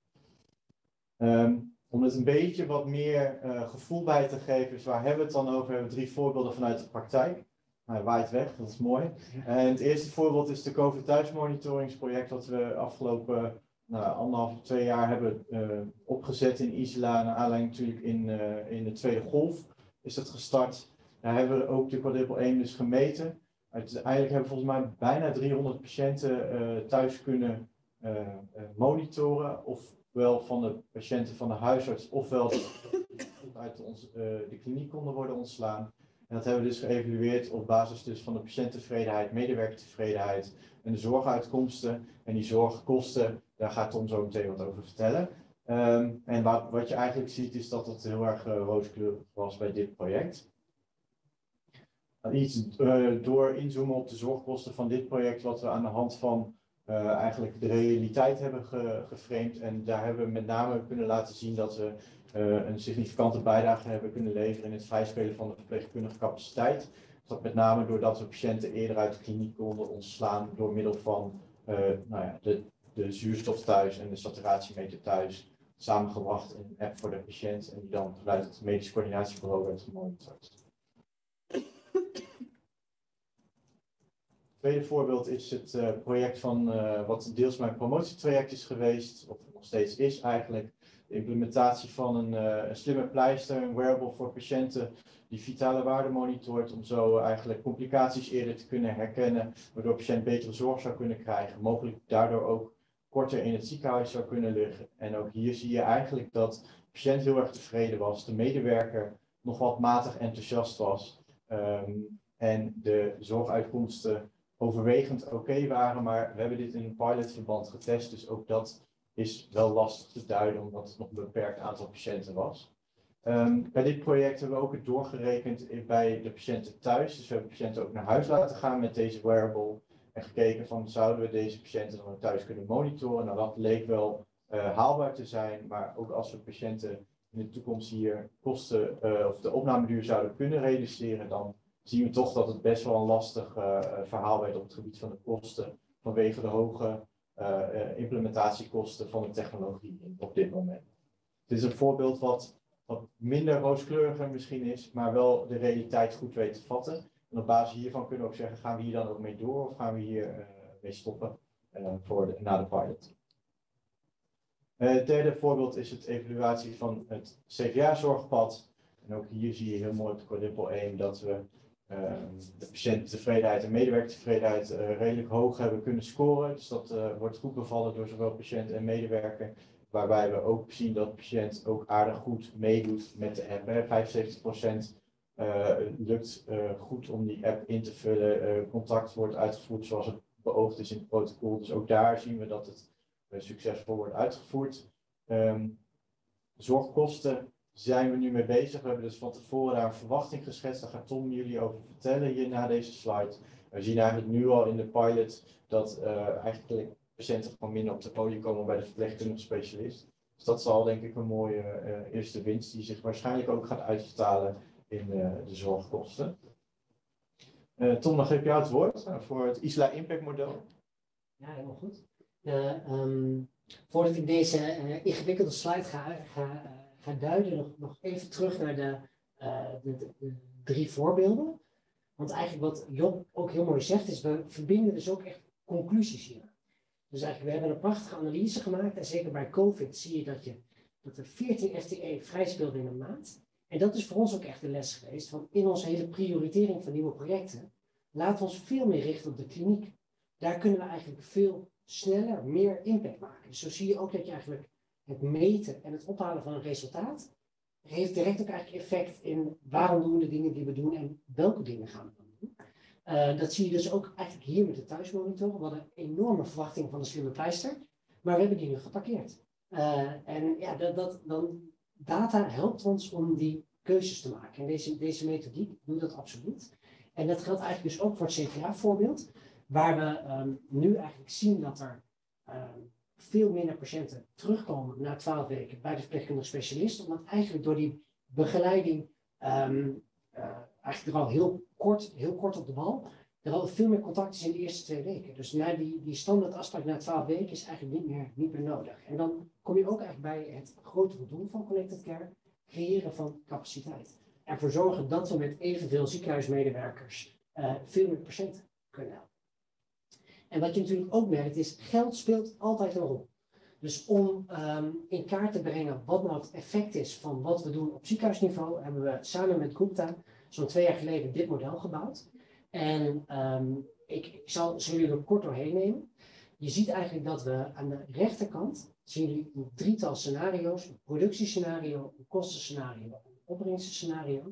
Um, om het een beetje wat meer uh, gevoel bij te geven, is waar hebben we het dan over? We hebben drie voorbeelden vanuit de praktijk. Hij waait weg, dat is mooi. En het eerste voorbeeld is de COVID thuismonitoringsproject dat we afgelopen nou, anderhalf, twee jaar hebben uh, opgezet in Isla. Naar aanleiding natuurlijk in, uh, in de tweede golf is dat gestart. Daar hebben we ook de quadruple aim dus gemeten. Uiteindelijk hebben we volgens mij bijna driehonderd patiënten uh, thuis kunnen uh, uh, monitoren. Ofwel van de patiënten van de huisarts, ofwel uit ons, uh, de kliniek konden worden ontslaan. En dat hebben we dus geëvalueerd op basis dus van de patiënttevredenheid, medewerkertevredenheid en de zorguitkomsten. En die zorgkosten, daar gaat Tom zo meteen wat over vertellen. Um, en wat, wat je eigenlijk ziet is dat het heel erg uh, rooskleurig was bij dit project. Uh, iets uh, door inzoomen op de zorgkosten van dit project, wat we aan de hand van uh, eigenlijk de realiteit hebben ge, geframed. En daar hebben we met name kunnen laten zien dat we uh, een significante bijdrage hebben kunnen leveren in het vrijspelen van de verpleegkundige capaciteit. Dat met name doordat we patiënten eerder uit de kliniek konden ontslaan door middel van uh, nou ja, de, de zuurstof thuis en de saturatiemeter thuis. Samengebracht in een app voor de patiënt en die dan vanuit het medisch coördinatiebureau werd gemonitord. Het tweede voorbeeld is het uh, project van uh, wat deels mijn promotietraject is geweest, of nog steeds is eigenlijk, de implementatie van een, uh, een slimme pleister, een wearable voor patiënten die vitale waarde monitort om zo eigenlijk complicaties eerder te kunnen herkennen, waardoor de patiënt betere zorg zou kunnen krijgen, mogelijk daardoor ook korter in het ziekenhuis zou kunnen liggen. En ook hier zie je eigenlijk dat de patiënt heel erg tevreden was, de medewerker nog wat matig enthousiast was um, en de zorguitkomsten overwegend oké okay waren, maar we hebben dit in een pilotverband getest, dus ook dat is wel lastig te duiden omdat het nog een beperkt aantal patiënten was. Um, bij dit project hebben we ook het doorgerekend bij de patiënten thuis, dus we hebben patiënten ook naar huis laten gaan met deze wearable. En gekeken van zouden we deze patiënten dan ook thuis kunnen monitoren. Nou, dat leek wel uh, haalbaar te zijn, maar ook als we patiënten in de toekomst hier kosten uh, of de opnameduur zouden kunnen reduceren, dan zien we toch dat het best wel een lastig uh, verhaal werd op het gebied van de kosten vanwege de hoge uh, uh, implementatiekosten van de technologie op dit moment. Het is een voorbeeld wat, wat minder rooskleuriger misschien is, maar wel de realiteit goed weet te vatten. En op basis hiervan kunnen we ook zeggen, gaan we hier dan ook mee door of gaan we hier uh, mee stoppen uh, voor de, na de pilot. Uh, het derde voorbeeld is het evaluatie van het C V A-zorgpad. En ook hier zie je heel mooi op de quadruple één dat we uh, de patiënttevredenheid en medewerkertevredenheid uh, redelijk hoog hebben kunnen scoren. Dus dat uh, wordt goed bevallen door zowel patiënt en medewerker. Waarbij we ook zien dat de patiënt ook aardig goed meedoet met de app. Hè. vijfenzeventig procent Uh, lukt uh, goed om die app in te vullen. Uh, contact wordt uitgevoerd zoals het beoogd is in het protocol. Dus ook daar zien we dat het uh, succesvol wordt uitgevoerd. Um, zorgkosten zijn we nu mee bezig. We hebben dus van tevoren daar een verwachting geschetst. Daar gaat Tom jullie over vertellen hier na deze slide. We zien eigenlijk nu al in de pilot dat uh, eigenlijk patiënten gewoon minder op de podium komen bij de verpleegkundige specialist. Dus dat zal denk ik een mooie uh, eerste winst die zich waarschijnlijk ook gaat uitvertalen in uh, de zorgkosten. Uh, Tom, dan geef ik jou het woord uh, voor het Isla Impact model. Ja, helemaal goed. Uh, um, voordat ik deze uh, ingewikkelde slide ga, ga, uh, ga duiden, nog, nog even terug naar de, uh, de, de, de drie voorbeelden. Want eigenlijk wat Job ook heel mooi zegt, is we verbinden dus ook echt conclusies hier. Dus eigenlijk, we hebben een prachtige analyse gemaakt en zeker bij COVID zie je dat, je, dat er veertien F T E vrij speelde in een maand. En dat is voor ons ook echt de les geweest, van in onze hele prioritering van nieuwe projecten, laten we ons veel meer richten op de kliniek. Daar kunnen we eigenlijk veel sneller meer impact maken. Dus zo zie je ook dat je eigenlijk het meten en het ophalen van een resultaat, heeft direct ook eigenlijk effect in waarom doen we de dingen die we doen en welke dingen gaan we dan doen. Uh, dat zie je dus ook eigenlijk hier met de thuismonitor. We hadden een enorme verwachting van de slimme pleister, maar we hebben die nu geparkeerd. Uh, en ja, dat, dat dan... Data helpt ons om die keuzes te maken. En deze, deze methodiek doet dat absoluut. En dat geldt eigenlijk dus ook voor het C V A-voorbeeld, waar we um, nu eigenlijk zien dat er um, veel minder patiënten terugkomen na twaalf weken bij de verpleegkundige specialist, omdat eigenlijk door die begeleiding um, uh, eigenlijk er al heel kort, heel kort op de bal, er al veel meer contact is in de eerste twee weken. Dus na die, die standaard afspraak na twaalf weken is eigenlijk niet meer, niet meer nodig. En dan kom je ook eigenlijk bij het grotere doel van Connected Care, creëren van capaciteit. Ervoor zorgen dat we met evenveel ziekenhuismedewerkers uh, veel meer patiënten kunnen helpen. En wat je natuurlijk ook merkt is, geld speelt altijd een rol. Dus om um, in kaart te brengen wat nou het effect is van wat we doen op ziekenhuisniveau, hebben we samen met Gupta zo'n twee jaar geleden dit model gebouwd. En um, ik, ik zal, zal jullie er kort doorheen nemen. Je ziet eigenlijk dat we aan de rechterkant zien jullie een drietal scenario's, een productiescenario, een kostenscenario en een opbrengstscenario.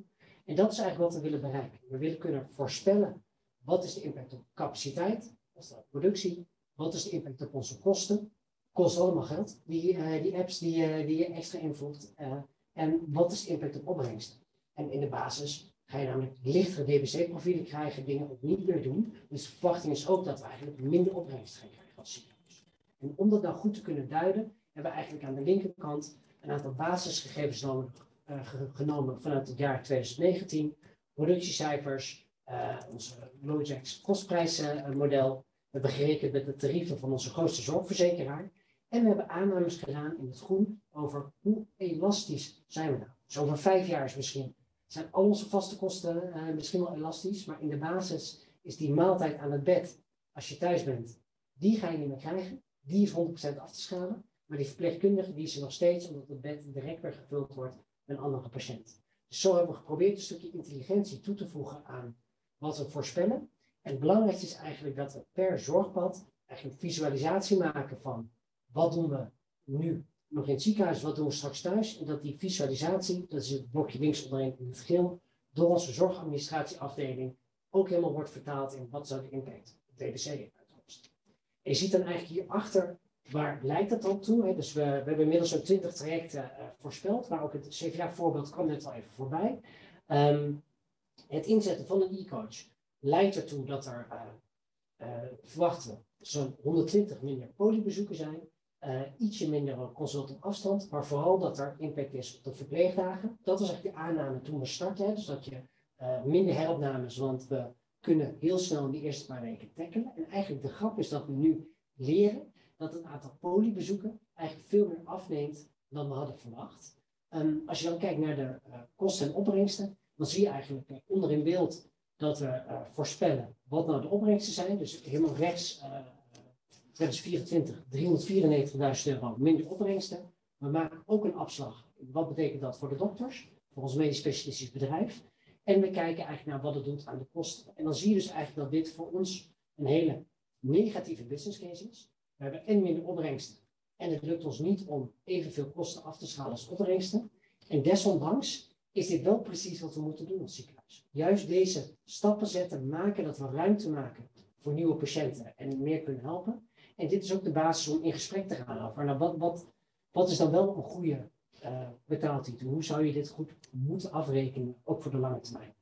En dat is eigenlijk wat we willen bereiken. We willen kunnen voorspellen wat is de impact op capaciteit, wat is de productie, wat is de impact op onze kosten. Kost allemaal geld, die, uh, die apps die, uh, die je extra invoert. Uh, en wat is de impact op opbrengsten? En in de basis ga je namelijk lichtere D B C-profielen krijgen, dingen ook niet meer doen. Dus de verwachting is ook dat we eigenlijk minder opbrengst gaan krijgen als ziekenhuis. En om dat nou goed te kunnen duiden, hebben we eigenlijk aan de linkerkant een aantal basisgegevens nodig, uh, genomen vanuit het jaar twintig negentien. Productiecijfers, uh, onze Lojax kostprijsmodel. We hebben gerekend met de tarieven van onze grootste zorgverzekeraar. En we hebben aannames gedaan in het groen over hoe elastisch zijn we nou. Dus over vijf jaar is misschien, zijn al onze vaste kosten uh, misschien wel elastisch. Maar in de basis is die maaltijd aan het bed, als je thuis bent, die ga je niet meer krijgen. Die is honderd procent af te schalen. Maar die verpleegkundige die is er nog steeds, omdat het bed direct weer gevuld wordt met een andere patiënt. Dus zo hebben we geprobeerd een stukje intelligentie toe te voegen aan wat we voorspellen. En het belangrijkste is eigenlijk dat we per zorgpad eigenlijk visualisatie maken van wat doen we nu nog in het ziekenhuis, wat doen we straks thuis. En dat die visualisatie, dat is het blokje links onderin in het geel, door onze zorgadministratieafdeling ook helemaal wordt vertaald in wat zou de impact op D B C-uitkomst. En je ziet dan eigenlijk hierachter, waar leidt dat dan toe? Hè? Dus we, we hebben inmiddels zo'n twintig trajecten uh, voorspeld, maar ook het C V A-voorbeeld kwam net al even voorbij. Um, het inzetten van een e-coach leidt ertoe dat er, uh, uh, verwachten we, zo'n honderdtwintig minder polybezoeken zijn. Uh, ietsje minder consult op afstand, maar vooral dat er impact is op de verpleegdagen. Dat was eigenlijk de aanname toen we startten. Hè? Dus dat je uh, minder heropnames, want we kunnen heel snel in de eerste paar weken tackelen. En eigenlijk de grap is dat we nu leren dat het aantal polybezoeken eigenlijk veel meer afneemt dan we hadden verwacht. Um, als je dan kijkt naar de uh, kosten en opbrengsten, dan zie je eigenlijk uh, onder in beeld dat we uh, voorspellen wat nou de opbrengsten zijn. Dus helemaal rechts, uh, twintig vierentwintig, driehonderdvierennegentigduizend euro minder opbrengsten. We maken ook een afslag. Wat betekent dat voor de dokters, voor ons medisch specialistisch bedrijf? En we kijken eigenlijk naar wat het doet aan de kosten. En dan zie je dus eigenlijk dat dit voor ons een hele negatieve business case is. We hebben en minder opbrengsten. En het lukt ons niet om evenveel kosten af te schalen als opbrengsten. En desondanks is dit wel precies wat we moeten doen als ziekenhuis. Juist deze stappen zetten, maken dat we ruimte maken voor nieuwe patiënten en meer kunnen helpen. En dit is ook de basis om in gesprek te gaan over. Nou, wat, wat, wat is dan wel een goede uh, betaaltitel? Hoe zou je dit goed moeten afrekenen, ook voor de lange termijn?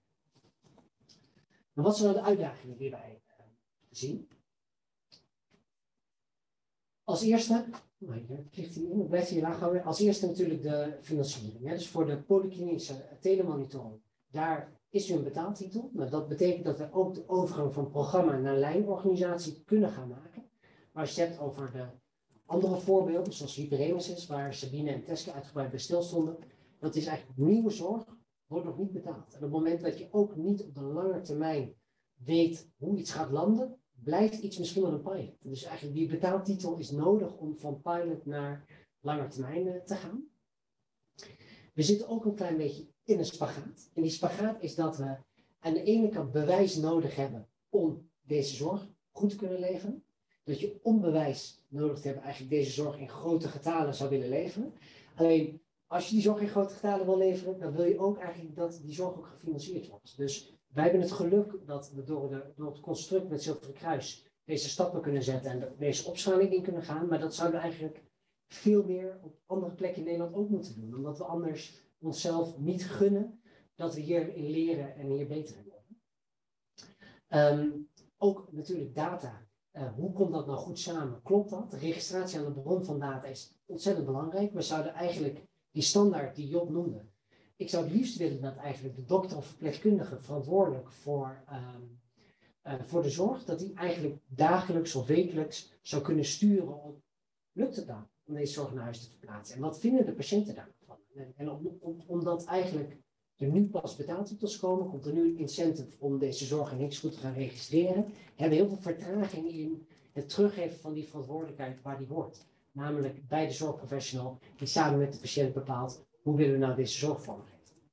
Maar wat zijn nou de uitdagingen die wij uh, zien? Als eerste, in, blijft hier laag houden. Als eerste natuurlijk de financiering. Hè? Dus voor de polyklinische telemonitoring, daar is nu een betaaltitel. Maar dat betekent dat we ook de overgang van programma naar lijnorganisatie kunnen gaan maken. Maar als je het hebt over de andere voorbeelden, zoals hyperemesis, waar Sabine en Teske uitgebreid bij stilstonden, dat is eigenlijk nieuwe zorg, wordt nog niet betaald. En op het moment dat je ook niet op de lange termijn weet hoe iets gaat landen, blijft iets misschien wel een pilot. Dus eigenlijk die betaaltitel is nodig om van pilot naar lange termijn te gaan. We zitten ook een klein beetje in een spagaat. En die spagaat is dat we aan de ene kant bewijs nodig hebben om deze zorg goed te kunnen leveren. Dat je om bewijs nodig hebt eigenlijk deze zorg in grote getalen zou willen leveren. Alleen als je die zorg in grote getalen wil leveren, dan wil je ook eigenlijk dat die zorg ook gefinancierd wordt. Dus wij hebben het geluk dat we door, de, door het construct met Zilveren Kruis deze stappen kunnen zetten en deze opschaling in kunnen gaan. Maar dat zouden we eigenlijk veel meer op andere plekken in Nederland ook moeten doen. Omdat we anders onszelf niet gunnen dat we hierin leren en hier beter in worden. Um, ook natuurlijk data. Uh, hoe komt dat nou goed samen? Klopt dat? De registratie aan de bron van data is ontzettend belangrijk. We zouden eigenlijk die standaard die Job noemde. Ik zou het liefst willen dat eigenlijk de dokter of verpleegkundige verantwoordelijk voor, um, uh, voor de zorg, dat die eigenlijk dagelijks of wekelijks zou kunnen sturen op, lukt het dan om deze zorg naar huis te verplaatsen? En wat vinden de patiënten daarvan? En, en om, om, omdat eigenlijk er nu pas betaaltitels komen, komt er nu een incentive om deze zorg in niks goed te gaan registreren, hebben we heel veel vertraging in het teruggeven van die verantwoordelijkheid waar die hoort. Namelijk bij de zorgprofessional die samen met de patiënt bepaalt hoe willen we nou deze zorg vormgeven.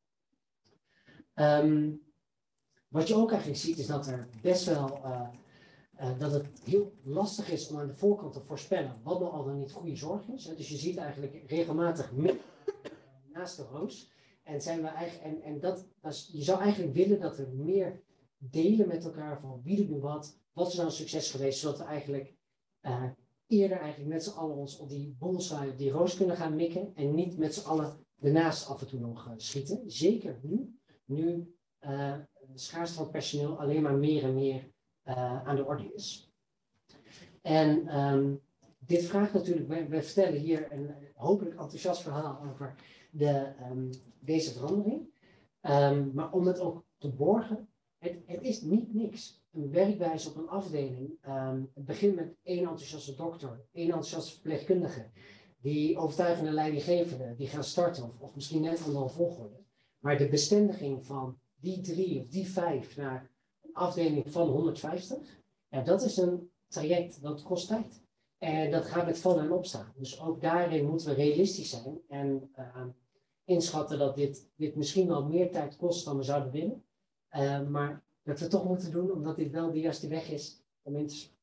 Um, wat je ook eigenlijk ziet is dat er best wel uh, uh, dat het heel lastig is om aan de voorkant te voorspellen wat nou al dan niet goede zorg is. Hè. Dus je ziet eigenlijk regelmatig naast de roos En, zijn we eigenlijk, en, en dat, dat is, je zou eigenlijk willen dat we meer delen met elkaar van wie doet nu wat, wat is nou een succes geweest, zodat we eigenlijk uh, eerder eigenlijk met z'n allen ons op die bonsai, op die roos kunnen gaan mikken en niet met z'n allen ernaast af en toe nog uh, schieten. Zeker nu, nu uh, schaarste van personeel alleen maar meer en meer uh, aan de orde is. En um, dit vraagt natuurlijk, wij, wij vertellen hier een hopelijk enthousiast verhaal over de, um, deze verandering. Um, maar om het ook te borgen, het, het is niet niks. Een werkwijze op een afdeling, um, het begint met één enthousiaste dokter, één enthousiaste verpleegkundige, die overtuigende leidinggevende, die gaan starten, of, of misschien net andere volgorde. Maar de bestendiging van die drie of die vijf naar een afdeling van honderdvijftig, ja, dat is een traject, dat kost tijd. En dat gaat met vallen en opstaan. Dus ook daarin moeten we realistisch zijn en uh, inschatten dat dit, dit misschien wel meer tijd kost dan we zouden willen. Uh, maar dat we toch moeten doen, omdat dit wel de juiste weg is om in te slaan.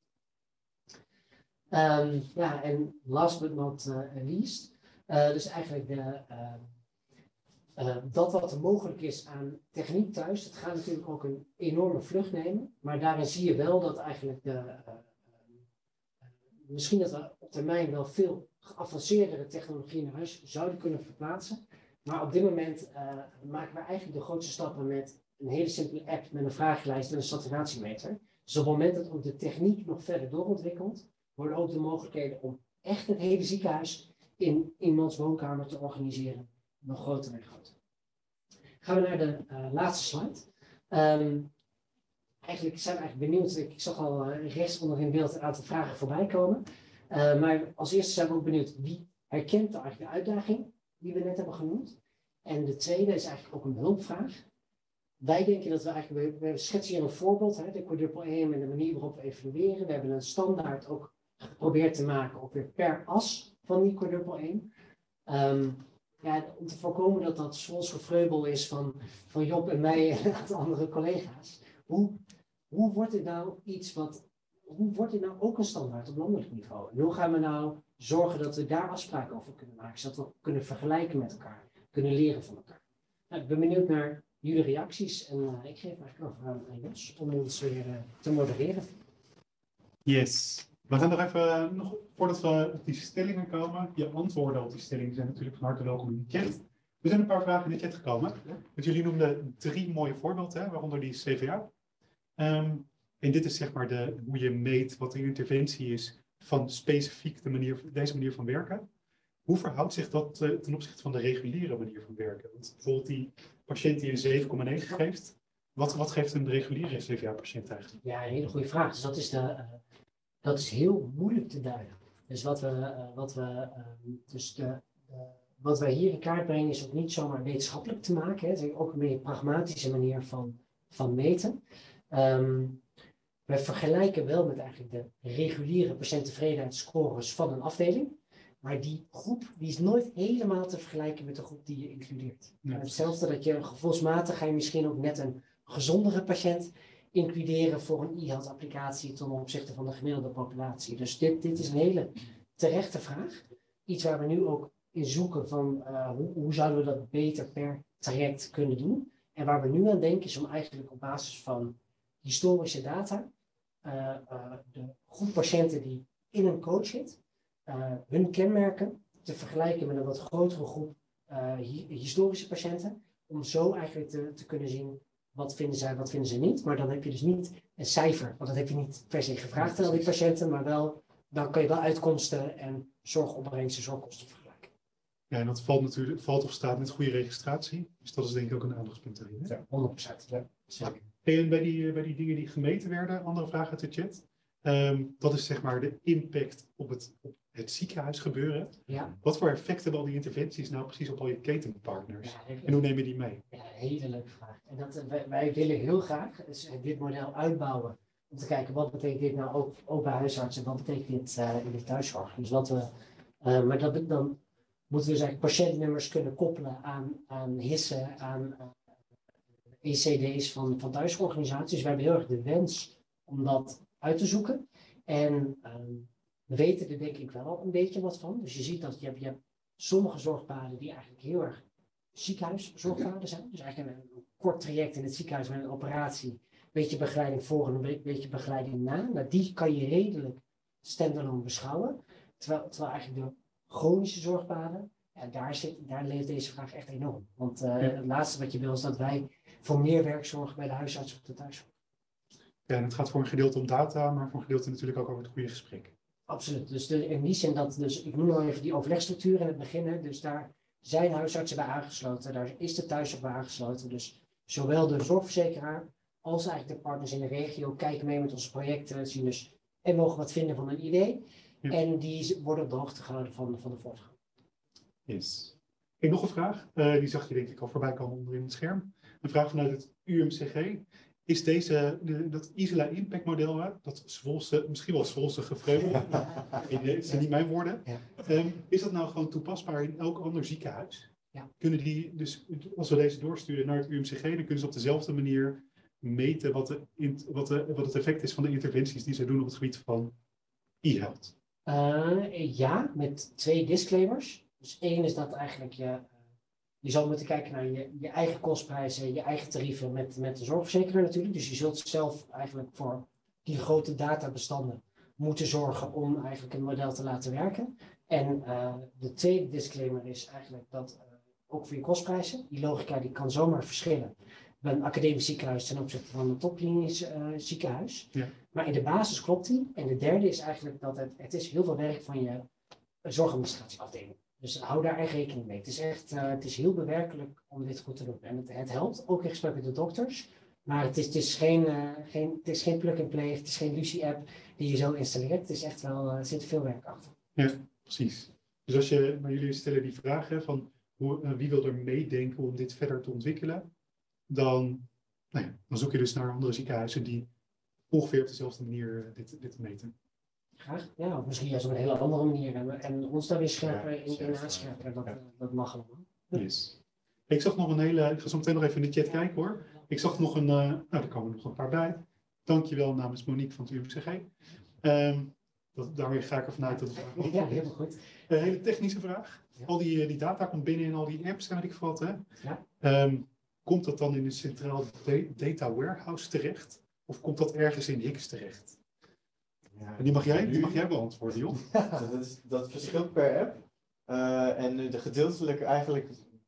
Um, ja, en last but not uh, least, uh, dus eigenlijk de, uh, uh, dat wat er mogelijk is aan techniek thuis, dat gaat natuurlijk ook een enorme vlucht nemen. Maar daarin zie je wel dat eigenlijk de... Uh, Misschien dat we op termijn wel veel geavanceerdere technologie naar huis zouden kunnen verplaatsen. Maar op dit moment uh, maken we eigenlijk de grootste stappen met een hele simpele app met een vragenlijst en een saturatiemeter. Dus op het moment dat ook de techniek nog verder doorontwikkelt, worden ook de mogelijkheden om echt het hele ziekenhuis in iemands woonkamer te organiseren nog groter en groter. Gaan we naar de uh, laatste slide. Um, Eigenlijk zijn we eigenlijk benieuwd. Ik zag al uh, rechts onder in beeld een aantal vragen voorbij komen. Uh, maar als eerste zijn we ook benieuwd wie herkent eigenlijk de uitdaging die we net hebben genoemd. En de tweede is eigenlijk ook een hulpvraag. Wij denken dat we eigenlijk, we, we schetsen hier een voorbeeld, hè, de quadruple aim en de manier waarop we evalueren. We hebben een standaard ook geprobeerd te maken, ook weer per as van die quadruple aim. Um, ja, om te voorkomen dat dat zoals gevreubel is van, van Job en mij en een aantal andere collega's. Hoe, hoe wordt dit nou iets wat, hoe wordt dit nou ook een standaard op landelijk niveau? En hoe gaan we nou zorgen dat we daar afspraken over kunnen maken, zodat we kunnen vergelijken met elkaar, kunnen leren van elkaar? Nou, ik ben benieuwd naar jullie reacties en uh, ik geef eigenlijk over aan Jos om ons weer uh, te modereren. Yes. We gaan nog even, uh, nog, voordat we op die stellingen komen, je antwoorden op die stellingen zijn natuurlijk van harte welkom in de chat. Er zijn een paar vragen in de chat gekomen. Dus jullie noemden drie mooie voorbeelden, hè, waaronder die C V A. Um, en dit is zeg maar de, hoe je meet wat de interventie is van specifiek de manier, deze manier van werken. Hoe verhoudt zich dat uh, ten opzichte van de reguliere manier van werken? Want bijvoorbeeld die patiënt die een zeven komma negen geeft, wat, wat geeft een reguliere C V A-patiënt eigenlijk? Ja, een hele goede vraag. Dus dat is, de, uh, dat is heel moeilijk te duiden. Dus wat we, uh, wat we, uh, dus de, uh, wat wij hier in kaart brengen is ook niet zomaar wetenschappelijk te maken. Hè. Het is ook een meer pragmatische manier van, van meten. Um, we vergelijken wel met eigenlijk de reguliere patiënttevredenheidsscores van een afdeling. Maar die groep die is nooit helemaal te vergelijken met de groep die je includeert. Ja. Hetzelfde dat je gevoelsmatig ga je misschien ook net een gezondere patiënt includeren voor een e-health applicatie ten opzichte van de gemiddelde populatie. Dus dit, dit is een hele terechte vraag. Iets waar we nu ook in zoeken van uh, hoe, hoe zouden we dat beter per traject kunnen doen. En waar we nu aan denken is om eigenlijk op basis van historische data uh, uh, de groep patiënten die in een coach zit, uh, hun kenmerken te vergelijken met een wat grotere groep uh, hi historische patiënten. Om zo eigenlijk te, te kunnen zien wat vinden zij, wat vinden ze niet. Maar dan heb je dus niet een cijfer, want dat heb je niet per se gevraagd aan al die patiënten, maar wel, dan kan je wel uitkomsten en zorgopbrengsten, zorgkosten vergelijken. Ja, en dat valt natuurlijk valt of staat met goede registratie. Dus dat is denk ik ook een aandachtspunt erin. Hè? Ja, honderd procent. Ja, zeker. En bij die, bij die dingen die gemeten werden, andere vraag uit de chat. Um, dat is zeg maar de impact op het, op het ziekenhuis gebeuren. Ja. Wat voor effect hebben al die interventies nou precies op al je ketenpartners? Ja, en hoe neem je die mee? Ja, een hele leuke vraag. En dat, wij, wij willen heel graag dus dit model uitbouwen. Om te kijken wat betekent dit nou ook, ook bij huisartsen. Wat betekent dit uh, in de thuiszorg. Dus wat we, uh, maar dat, dan moeten we dus eigenlijk patiëntnummers kunnen koppelen aan, aan hissen, aan uh, E C D's van, van thuisorganisaties. Dus we hebben heel erg de wens om dat uit te zoeken. En um, we weten er denk ik wel al een beetje wat van. Dus je ziet dat je hebt, je hebt sommige zorgpaden die eigenlijk heel erg ziekenhuiszorgpaden zijn. Dus eigenlijk een, een kort traject in het ziekenhuis met een operatie, een beetje begeleiding voor en een beetje begeleiding na. Nou, die kan je redelijk standalone beschouwen. Terwijl, terwijl eigenlijk de chronische zorgpaden, ja, daar, zit, daar leeft deze vraag echt enorm. Want uh, ja. het laatste wat je wil is dat wij voor meer werk zorgen bij de huisarts op de thuiszorg. Ja, en het gaat voor een gedeelte om data, maar voor een gedeelte natuurlijk ook over het goede gesprek. Absoluut. Dus de, in die zin dat, dus ik noem nog even die overlegstructuur in het begin. Hè, dus daar zijn huisartsen bij aangesloten, daar is de thuiszorg bij aangesloten. Dus zowel de zorgverzekeraar als eigenlijk de partners in de regio kijken mee met onze projecten, zien dus en mogen wat vinden van een idee. Ja. En die worden op de hoogte gehouden van, van de voortgang. Yes. Ik nog een vraag, uh, die zag je denk ik al voorbij komen onder in het scherm. Een vraag vanuit het U M C G. Is deze, de, dat Isla Impact model, hè, dat Zwolse, misschien wel Zwolse gevreugde, dat zijn niet mijn woorden. Ja. Um, is dat nou gewoon toepasbaar in elk ander ziekenhuis? Ja. Kunnen die, dus als we deze doorsturen naar het U M C G, dan kunnen ze op dezelfde manier meten wat, de, wat, de, wat het effect is van de interventies die ze doen op het gebied van e-health? Uh, ja, met twee disclaimers. Dus één is dat eigenlijk je, je zal moeten kijken naar je, je eigen kostprijzen, je eigen tarieven met, met de zorgverzekeraar natuurlijk. Dus je zult zelf eigenlijk voor die grote databestanden moeten zorgen om eigenlijk een model te laten werken. En uh, de tweede disclaimer is eigenlijk dat uh, ook voor je kostprijzen, die logica die kan zomaar verschillen bij een academisch ziekenhuis ten opzichte van een topklinisch uh, ziekenhuis. Ja. Maar in de basis klopt die. En de derde is eigenlijk dat het, het is heel veel werk van je zorgadministratieafdeling. Dus hou daar echt rekening mee. Het is echt, uh, het is heel bewerkelijk om dit goed te doen. En het, het helpt, ook in gesprek met de dokters. Maar het is, het is geen, uh, geen, het is geen plug-and-play, het is geen Lucie-app die je zo installeert. Het is echt wel, uh, er zit veel werk achter. Ja, precies. Dus als je, maar jullie stellen die vraag hè, van hoe, uh, wie wil er meedenken om dit verder te ontwikkelen, dan, nou ja, dan zoek je dus naar andere ziekenhuizen die ongeveer op dezelfde manier uh, dit, dit meten. Graag, ja, of misschien juist op een hele andere manier. En, en ons daar weer scherper ja, in, in aanscherpen, dat, ja. dat mag allemaal. Yes. Ik zag nog een hele, ik ga zo meteen nog even in de chat kijken hoor. Ik zag nog een, uh, nou er komen nog een paar bij. Dankjewel namens Monique van het U M C G. Um, dat, daarmee ga ik ervan uit dat het vraag is. Ja, heel goed. Een hele technische vraag. Ja. Al die, die data komt binnen in al die apps, weet ik wat. Hè? Ja. Um, komt dat dan in een centraal data warehouse terecht? Of komt dat ergens in Higgs terecht? Ja, en die mag jij, die mag jij beantwoorden, joh. dat, is, dat verschilt per app. Uh, en de gedeeltelijk eigenlijk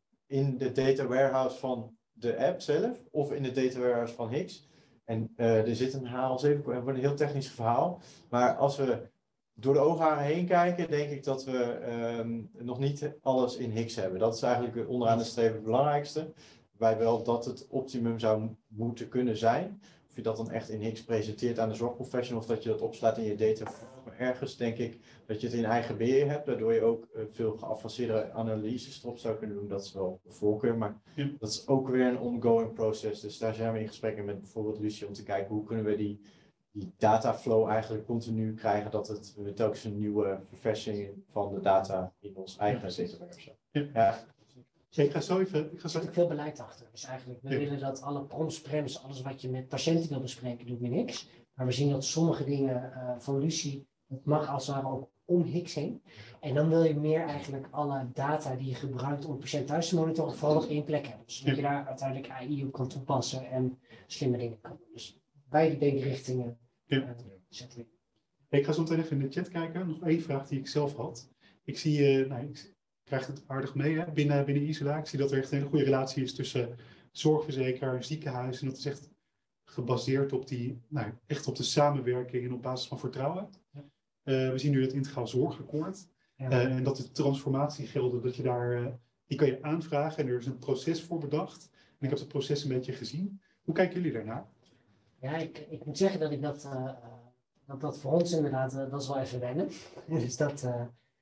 in de data warehouse van de app zelf of in de data warehouse van Higgs. En uh, er zit een H L zeven, een heel technisch verhaal. Maar als we door de oogharen heen kijken, denk ik dat we um, nog niet alles in Higgs hebben. Dat is eigenlijk onderaan de streep het belangrijkste. Wij wel dat het optimum zou moeten kunnen zijn. Of je dat dan echt in Higgs presenteert aan de zorgprofessional of dat je dat opslaat in je data. Ergens denk ik dat je het in eigen beheer hebt, waardoor je ook uh, veel geavanceerde analyses erop zou kunnen doen. Dat is wel de voorkeur, maar ja. dat is ook weer een ongoing proces. Dus daar zijn we in gesprekken met bijvoorbeeld Lucie om te kijken hoe kunnen we die, die dataflow eigenlijk continu krijgen, dat het uh, telkens een nieuwe verversing van de data in ons eigen ja, data hebben. Ja. Ja. Ik ga zo even... Ik ga zo... Er zit veel beleid achter. Dus eigenlijk, we ja. willen dat alle proms, prems, alles wat je met patiënten wil bespreken, doen we niks. Maar we zien dat sommige dingen uh, van Lucie, het mag als het ware ook om Higgs heen. En dan wil je meer eigenlijk alle data die je gebruikt om een patiënt thuis te monitoren, vooral op één plek hebben. Zodat ja. je daar uiteindelijk A I op kan toepassen en slimme dingen kan doen. Dus beide denkrichtingen ja. uh, zetten we. Ik ga zo meteen even in de chat kijken. Nog één vraag die ik zelf had. Ik zie, uh, nou, ik krijg het aardig mee hè, binnen, binnen Isola. Ik zie dat er echt een hele goede relatie is tussen zorgverzekeraar, ziekenhuis. En dat is echt gebaseerd op die, nou, echt op de samenwerking en op basis van vertrouwen. Ja. Uh, we zien nu het integraal zorgakkoord. Ja. Uh, en dat de transformatiegelden, dat je daar, uh, die kan je aanvragen en er is een proces voor bedacht. En ik heb het proces een beetje gezien. Hoe kijken jullie daarnaar? Ja, ik, ik moet zeggen dat ik dat, uh, dat, dat voor ons inderdaad, uh, dat is wel even wennen. dus dat, uh,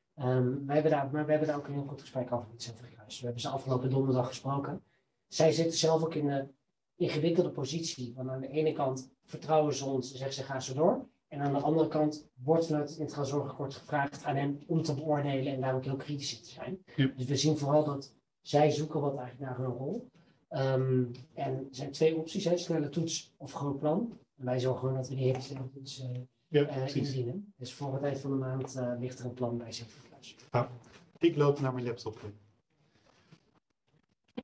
um, wij, hebben daar, maar we hebben daar ook een heel goed gesprek over met het Zilverkruis. We hebben ze afgelopen donderdag gesproken. Zij zitten zelf ook in de ingewikkelde positie. Want aan de ene kant vertrouwen ze ons en zeggen ze gaan zo door. En aan de andere kant wordt vanuit het integraal zorgakkoord gevraagd aan hen om te beoordelen en daar ook heel kritisch in te zijn. Ja. Dus we zien vooral dat zij zoeken wat eigenlijk naar hun rol. Um, en er zijn twee opties, hè, snelle toets of groot plan. En wij zorgen gewoon dat we die hele snelle toets uh, ja, uh, indienen. Dus voor het eind van de maand uh, ligt er een plan bij Zilverkruis. Ja, ik loop naar mijn laptop.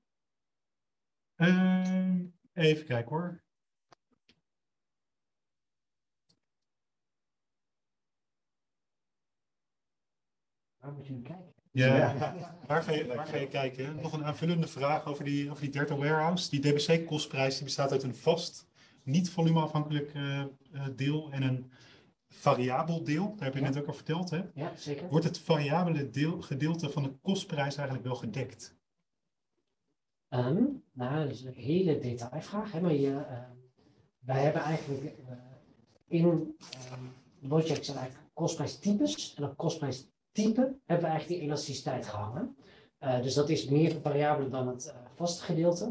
Ehm, even kijken hoor. Waar moet je kijken? Ja, Ja. waar ga je, waar ga je kijken? Nog een aanvullende vraag over die, over die Data Warehouse. Die D B C-kostprijs die bestaat uit een vast, niet volumeafhankelijk uh, uh, deel en een variabel deel. Daar heb je Ja. net ook al verteld. Hè? Ja, zeker. Wordt het variabele deel, gedeelte van de kostprijs eigenlijk wel gedekt? Um, nou, dat is een hele detailvraag. Hè? Maar je, uh, wij hebben eigenlijk uh, in um, Logic zijn eigenlijk kostprijstypes en op kostprijstype hebben we eigenlijk die elasticiteit gehangen. Uh, dus dat is meer variabele dan het uh, vaste gedeelte.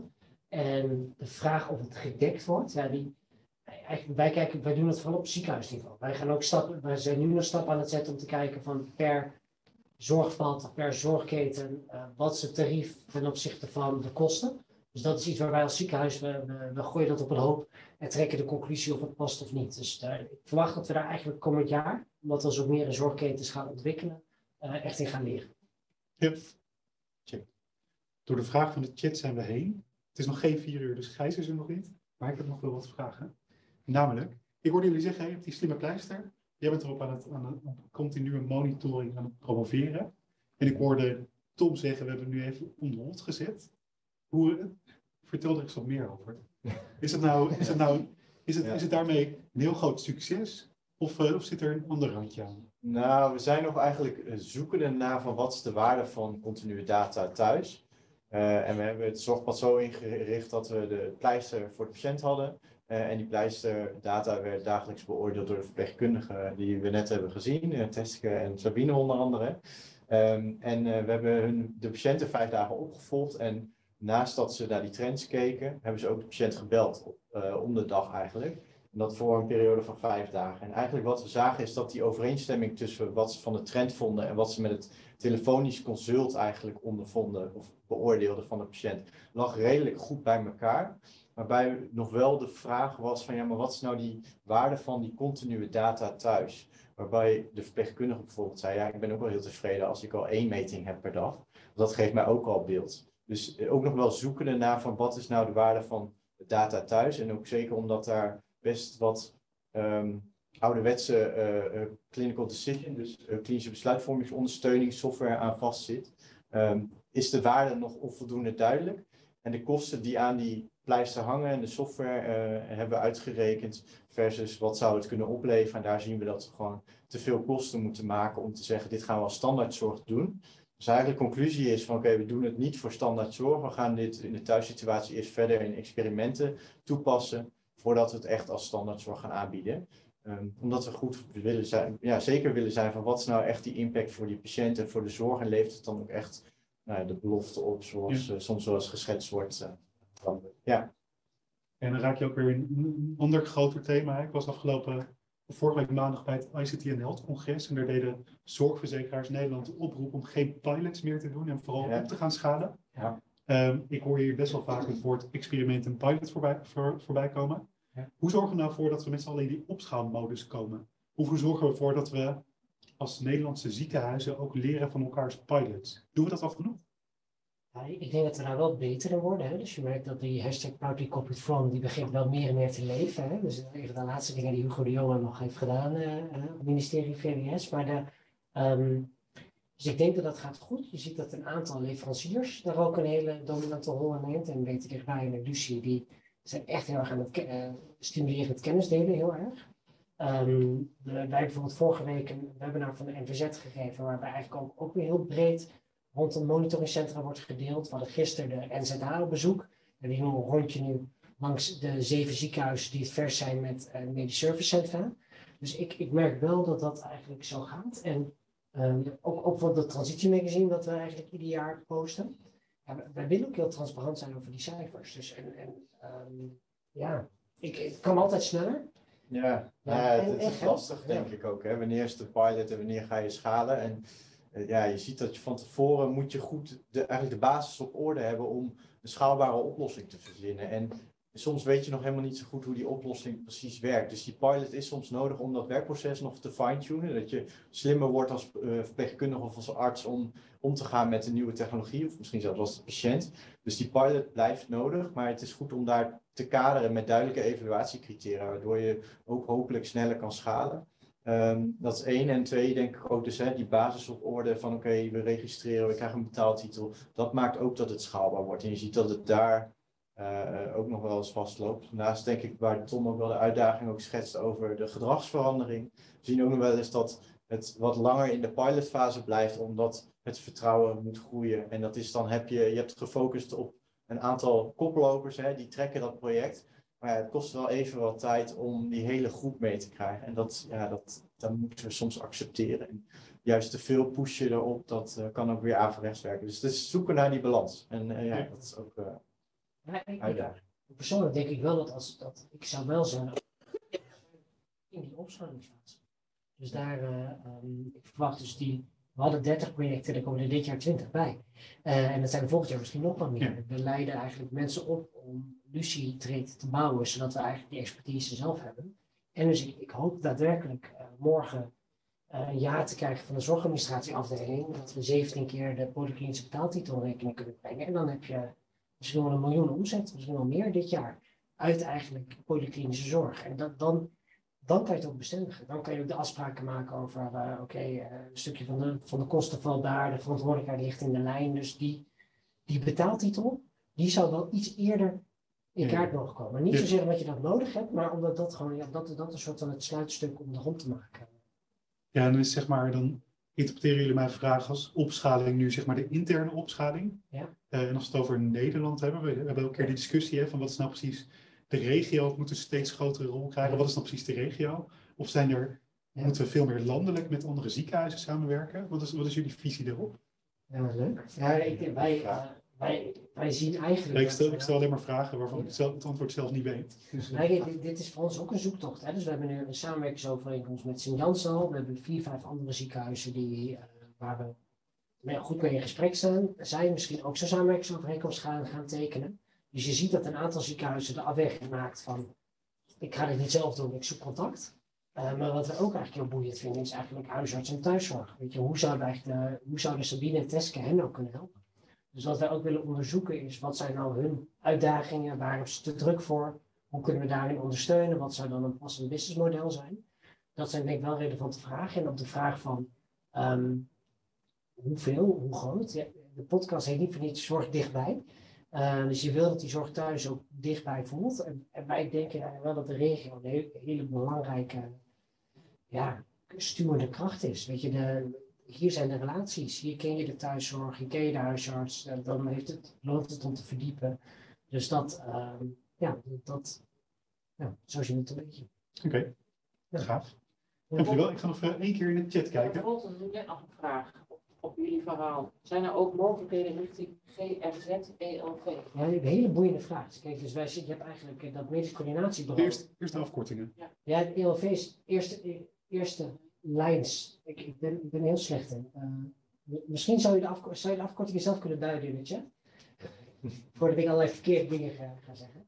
En de vraag of het gedekt wordt, ja, die, eigenlijk, wij, kijken, wij doen het vooral op ziekenhuisniveau. Wij, gaan ook stappen, wij zijn nu een stap aan het zetten om te kijken van per zorgpad of per zorgketen, uh, wat is het tarief ten opzichte van de kosten. Dus dat is iets waar wij als ziekenhuis, we, we, we gooien dat op een hoop en trekken de conclusie of het past of niet. Dus daar, ik verwacht dat we daar eigenlijk komend jaar, omdat we ons ook meer in zorgketens gaan ontwikkelen, uh, echt in gaan leren. Ja. Check. Door de vraag van de chat zijn we heen. Het is nog geen vier uur, dus Gijs is er nog niet. Maar ik heb nog wel wat vragen. Namelijk, ik hoorde jullie zeggen, je hebt die slimme pleister. Jij bent erop aan het, aan het continue monitoring aan het promoveren. En ik hoorde Tom zeggen, we hebben nu even onder hold gezet. Hoe, vertel er eens wat meer over. Is het nou, is het nou, is het, Ja. is het daarmee een heel groot succes? Of, uh, of zit er een ander randje aan? Nou, we zijn nog eigenlijk zoekende naar van wat is de waarde van continue data thuis. Uh, en we hebben het zorgpad zo ingericht dat we de pleister voor de patiënt hadden. Uh, en die pleisterdata werd dagelijks beoordeeld door de verpleegkundigen die we net hebben gezien. Uh, Teske en Sabine onder andere. Um, en uh, we hebben hun, de patiënten vijf dagen opgevolgd. En naast dat ze naar die trends keken, hebben ze ook de patiënt gebeld. Uh, om de dag eigenlijk. En dat voor een periode van vijf dagen. En eigenlijk wat we zagen is dat die overeenstemming tussen wat ze van de trend vonden en wat ze met het telefonisch consult eigenlijk ondervonden of beoordeelden van de patiënt, lag redelijk goed bij elkaar. Waarbij nog wel de vraag was van ja, maar wat is nou die waarde van die continue data thuis? Waarbij de verpleegkundige bijvoorbeeld zei, ja, ik ben ook wel heel tevreden als ik al één meting heb per dag. Dat geeft mij ook al beeld. Dus ook nog wel zoekende naar van wat is nou de waarde van de data thuis. En ook zeker omdat daar best wat um, ouderwetse uh, uh, clinical decision, dus uh, klinische besluitvormingsondersteuningssoftware aan vastzit, um, is de waarde nog onvoldoende duidelijk. En de kosten die aan die pleister hangen en de software uh, hebben we uitgerekend versus wat zou het kunnen opleveren. En daar zien we dat we gewoon te veel kosten moeten maken om te zeggen, dit gaan we als standaardzorg doen. Dus eigenlijk de conclusie is van oké, okay, we doen het niet voor standaardzorg. We gaan dit in de thuissituatie eerst verder in experimenten toepassen voordat we het echt als standaardzorg gaan aanbieden. Um, omdat we goed willen zijn, ja, zeker willen zijn van wat is nou echt die impact voor die patiënt en voor de zorg. En levert het dan ook echt nou, de belofte op zoals ja. uh, soms zoals geschetst wordt. Uh, van, ja. En dan raak je ook weer een ander groter thema. Ik was afgelopen vorige week maandag bij het I C T en Health congres. En daar deden zorgverzekeraars Nederland de oproep om geen pilots meer te doen en vooral ja. op te gaan schalen. Ja. Um, ik hoor hier best wel vaak het woord experiment en pilot voorbij, voor, voorbij komen. Ja. Hoe zorgen we nou voor dat we met z'n allen in die opschaalmodus komen? Hoe zorgen we ervoor dat we als Nederlandse ziekenhuizen ook leren van elkaars pilots? Doen we dat al genoeg? Ja, ik denk dat we daar wel beter in worden. Hè? Dus je merkt dat die hashtag Proudly Copied From, die begint wel meer en meer te leven. Hè? Dus een van de laatste dingen die Hugo de Jonge nog heeft gedaan uh, op het ministerie V W S. Maar de, um, dus ik denk dat dat gaat goed. Je ziet dat een aantal leveranciers daar ook een hele dominante rol in neemt. En weten dichtbij en Lucie, die zijn echt heel erg aan het uh, stimuleren het kennis delen, heel erg. Um, wij hebben bijvoorbeeld vorige week een webinar van de N V Z gegeven, waarbij eigenlijk ook, ook weer heel breed rond een monitoringcentra wordt gedeeld. We hadden gisteren de N Z H op bezoek. En die doen een rondje nu langs de zeven ziekenhuizen die het vers zijn met uh, medisch servicecentra. Dus ik, ik merk wel dat dat eigenlijk zo gaat. En um, ook, ook van de transitiemagazine dat we eigenlijk ieder jaar posten. Ja, wij willen ook heel transparant zijn over die cijfers. Dus en, en um, ja, ik, het kan altijd sneller. Ja, ja, ja het is lastig denk ja. ik ook. Hè? Wanneer is de pilot en wanneer ga je schalen? En uh, ja, je ziet dat je van tevoren moet je goed de, eigenlijk de basis op orde hebben om een schaalbare oplossing te verzinnen. En soms weet je nog helemaal niet zo goed hoe die oplossing precies werkt. Dus die pilot is soms nodig om dat werkproces nog te fine-tunen. Dat je slimmer wordt als uh, verpleegkundige of als arts om om te gaan met een nieuwe technologie. Of misschien zelfs als patiënt. Dus die pilot blijft nodig. Maar het is goed om daar te kaderen met duidelijke evaluatiecriteria. Waardoor je ook hopelijk sneller kan schalen. Um, dat is één. En twee, denk ik ook dus hè, die basis op orde van oké, okay, we registreren, we krijgen een betaaltitel. Dat maakt ook dat het schaalbaar wordt. En je ziet dat het daar uh, ook nog wel eens vastloopt. Daarnaast denk ik waar Tom ook wel de uitdaging ook schetst over de gedragsverandering. We zien ook nog wel eens dat het wat langer in de pilotfase blijft, omdat het vertrouwen moet groeien. En dat is dan heb je, je hebt gefocust op een aantal koplopers, hè, die trekken dat project. Maar ja, het kost wel even wat tijd om die hele groep mee te krijgen. En dat, ja, dat, dat moeten we soms accepteren. En juist te veel pushen erop, dat uh, kan ook weer averechts werken. Dus het is zoeken naar die balans. En uh, ja, dat is ook uh, ja, ik, uitdaging. Persoonlijk denk ik wel dat als dat ik zou wel zijn in die opschalingsfase. Dus daar, uh, um, ik verwacht dus die, we hadden dertig projecten, er komen er dit jaar twintig bij. Uh, en dat zijn er volgend jaar misschien nog wel meer. Ja. We leiden eigenlijk mensen op om Lucie-trade te bouwen, zodat we eigenlijk die expertise zelf hebben. En dus ik, ik hoop daadwerkelijk uh, morgen uh, een jaar te krijgen van de zorgadministratieafdeling, dat we zeventien keer de polyklinische betaaltitelrekening kunnen brengen. En dan heb je misschien wel een miljoen omzet, misschien wel meer dit jaar, uit eigenlijk polyklinische zorg. En dat, dan, dan kan je het ook bestendigen. Dan kan je ook de afspraken maken over, uh, oké, okay, uh, een stukje van de, van de kosten valt daar, de verantwoordelijkheid ligt in de lijn. Dus die, die betaaltitel, die zou wel iets eerder in kaart mogen komen. Niet zozeer omdat je dat nodig hebt, maar omdat dat gewoon, ja, dat, dat een soort van het sluitstuk om de rond te maken. Ja, en dan is zeg maar, dan interpreteren jullie mijn vraag als opschaling nu zeg maar de interne opschaling. Ja. Uh, en als we het over Nederland hebben, we hebben elke keer die discussie hè, van wat is nou precies de regio, moet een steeds grotere rol krijgen, ja. Wat is nou precies de regio? Of zijn er, ja. moeten we veel meer landelijk met andere ziekenhuizen samenwerken? Wat is, wat is jullie visie daarop? Ja, leuk. Ja, ik, wij, uh, wij, wij zien eigenlijk... Ja, ik, stel, ik stel alleen maar vragen waarvan ja. ik zelf, het antwoord zelf niet weet. Nee, dit, dit is voor ons ook een zoektocht. Hè? Dus we hebben nu een samenwerkingsovereenkomst met Sint-Jans al. We hebben vier, vijf andere ziekenhuizen die, uh, waar we mee, goed mee in gesprek staan. Zijn misschien ook zo'n samenwerkingsovereenkomst gaan, gaan tekenen. Dus je ziet dat een aantal ziekenhuizen de afweging maakt van ik ga dit niet zelf doen, ik zoek contact. Uh, maar wat we ook eigenlijk heel boeiend vinden is eigenlijk huisarts en thuiszorg. Weet je, hoe zouden eigenlijk de, hoe zouden Sabine en Teske hen ook kunnen helpen? Dus wat wij ook willen onderzoeken is wat zijn nou hun uitdagingen, waar hebben ze te druk voor? Hoe kunnen we daarin ondersteunen? Wat zou dan een passend businessmodel zijn? Dat zijn denk ik wel relevante vragen. En op de vraag van um, hoeveel, hoe groot? Ja, de podcast heet niet voor niets zorg dichtbij. Uh, dus je wil dat die zorg thuis ook dichtbij voelt. En, en wij denken eigenlijk wel dat de regio een hele, hele belangrijke ja, stuwende kracht is. Weet je, de, hier zijn de relaties. Hier ken je de thuiszorg, hier ken je de huisarts. Uh, dan heeft het, loont het om te verdiepen. Dus dat, uh, ja, dat, ja, zo zie je het een beetje. Oké, okay. Ja. Gaaf. Dankjewel. Ik ga nog één keer in de chat kijken. Bijvoorbeeld, ik net nog een vraag. Op jullie verhaal. Zijn er ook mogelijkheden richting G R Z E L V? Ja, een hele boeiende vraag. Kijk, dus wij, je hebt eigenlijk dat medisch coördinatiebureau. Eerst, eerst de afkortingen. Ja, ja het E L V is eerste, eerste lijns. Ik, ik, ben, ik ben heel slecht in. Uh, misschien zou je, de afko- zou je de afkortingen zelf kunnen duiden in de chat. Voordat ik allerlei verkeerde dingen ga, ga zeggen.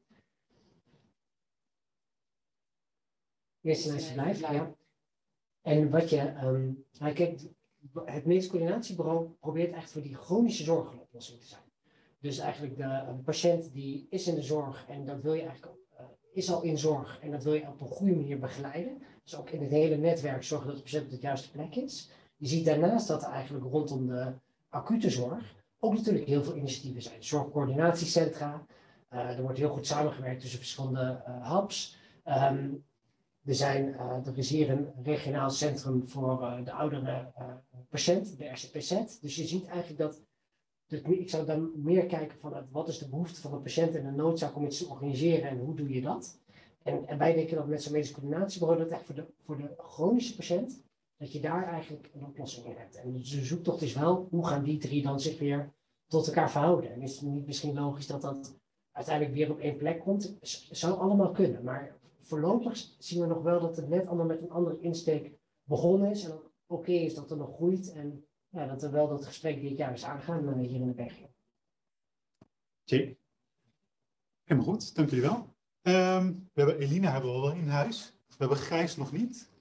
Eerste lijns verblijf, ja. En wat je, um, nou, kijk, het medisch coördinatiebureau probeert echt voor die chronische zorg een oplossing te zijn. Dus eigenlijk de een patiënt die is in de zorg en dat wil je eigenlijk uh, is al in zorg en dat wil je op een goede manier begeleiden. Dus ook in het hele netwerk zorgen dat de patiënt op de juiste plek is. Je ziet daarnaast dat er eigenlijk rondom de acute zorg ook natuurlijk heel veel initiatieven zijn. Zorgcoördinatiecentra, uh, er wordt heel goed samengewerkt tussen verschillende uh, hubs. Um, Er, zijn, uh, er is hier een regionaal centrum voor uh, de oudere uh, patiënt, de R C P Z. Dus je ziet eigenlijk dat, dat, ik zou dan meer kijken van wat is de behoefte van de patiënt en de noodzaak om iets te organiseren en hoe doe je dat. En, en wij denken dat met zo'n medisch coördinatiebureau, dat echt voor de, voor de chronische patiënt, dat je daar eigenlijk een oplossing in hebt. En dus de zoektocht is wel, hoe gaan die drie dan zich weer tot elkaar verhouden? En is het niet misschien logisch dat dat uiteindelijk weer op één plek komt? Zou allemaal kunnen, maar voorlopig zien we nog wel dat het net allemaal met een andere insteek begonnen is. En oké okay is dat er nog groeit. En ja, dat er wel dat gesprek dit jaar is aangaan hier in de regio. Oké. Helemaal goed, dank jullie wel. Ehm, we hebben Elina hebben we wel in huis. We hebben Gijs nog niet.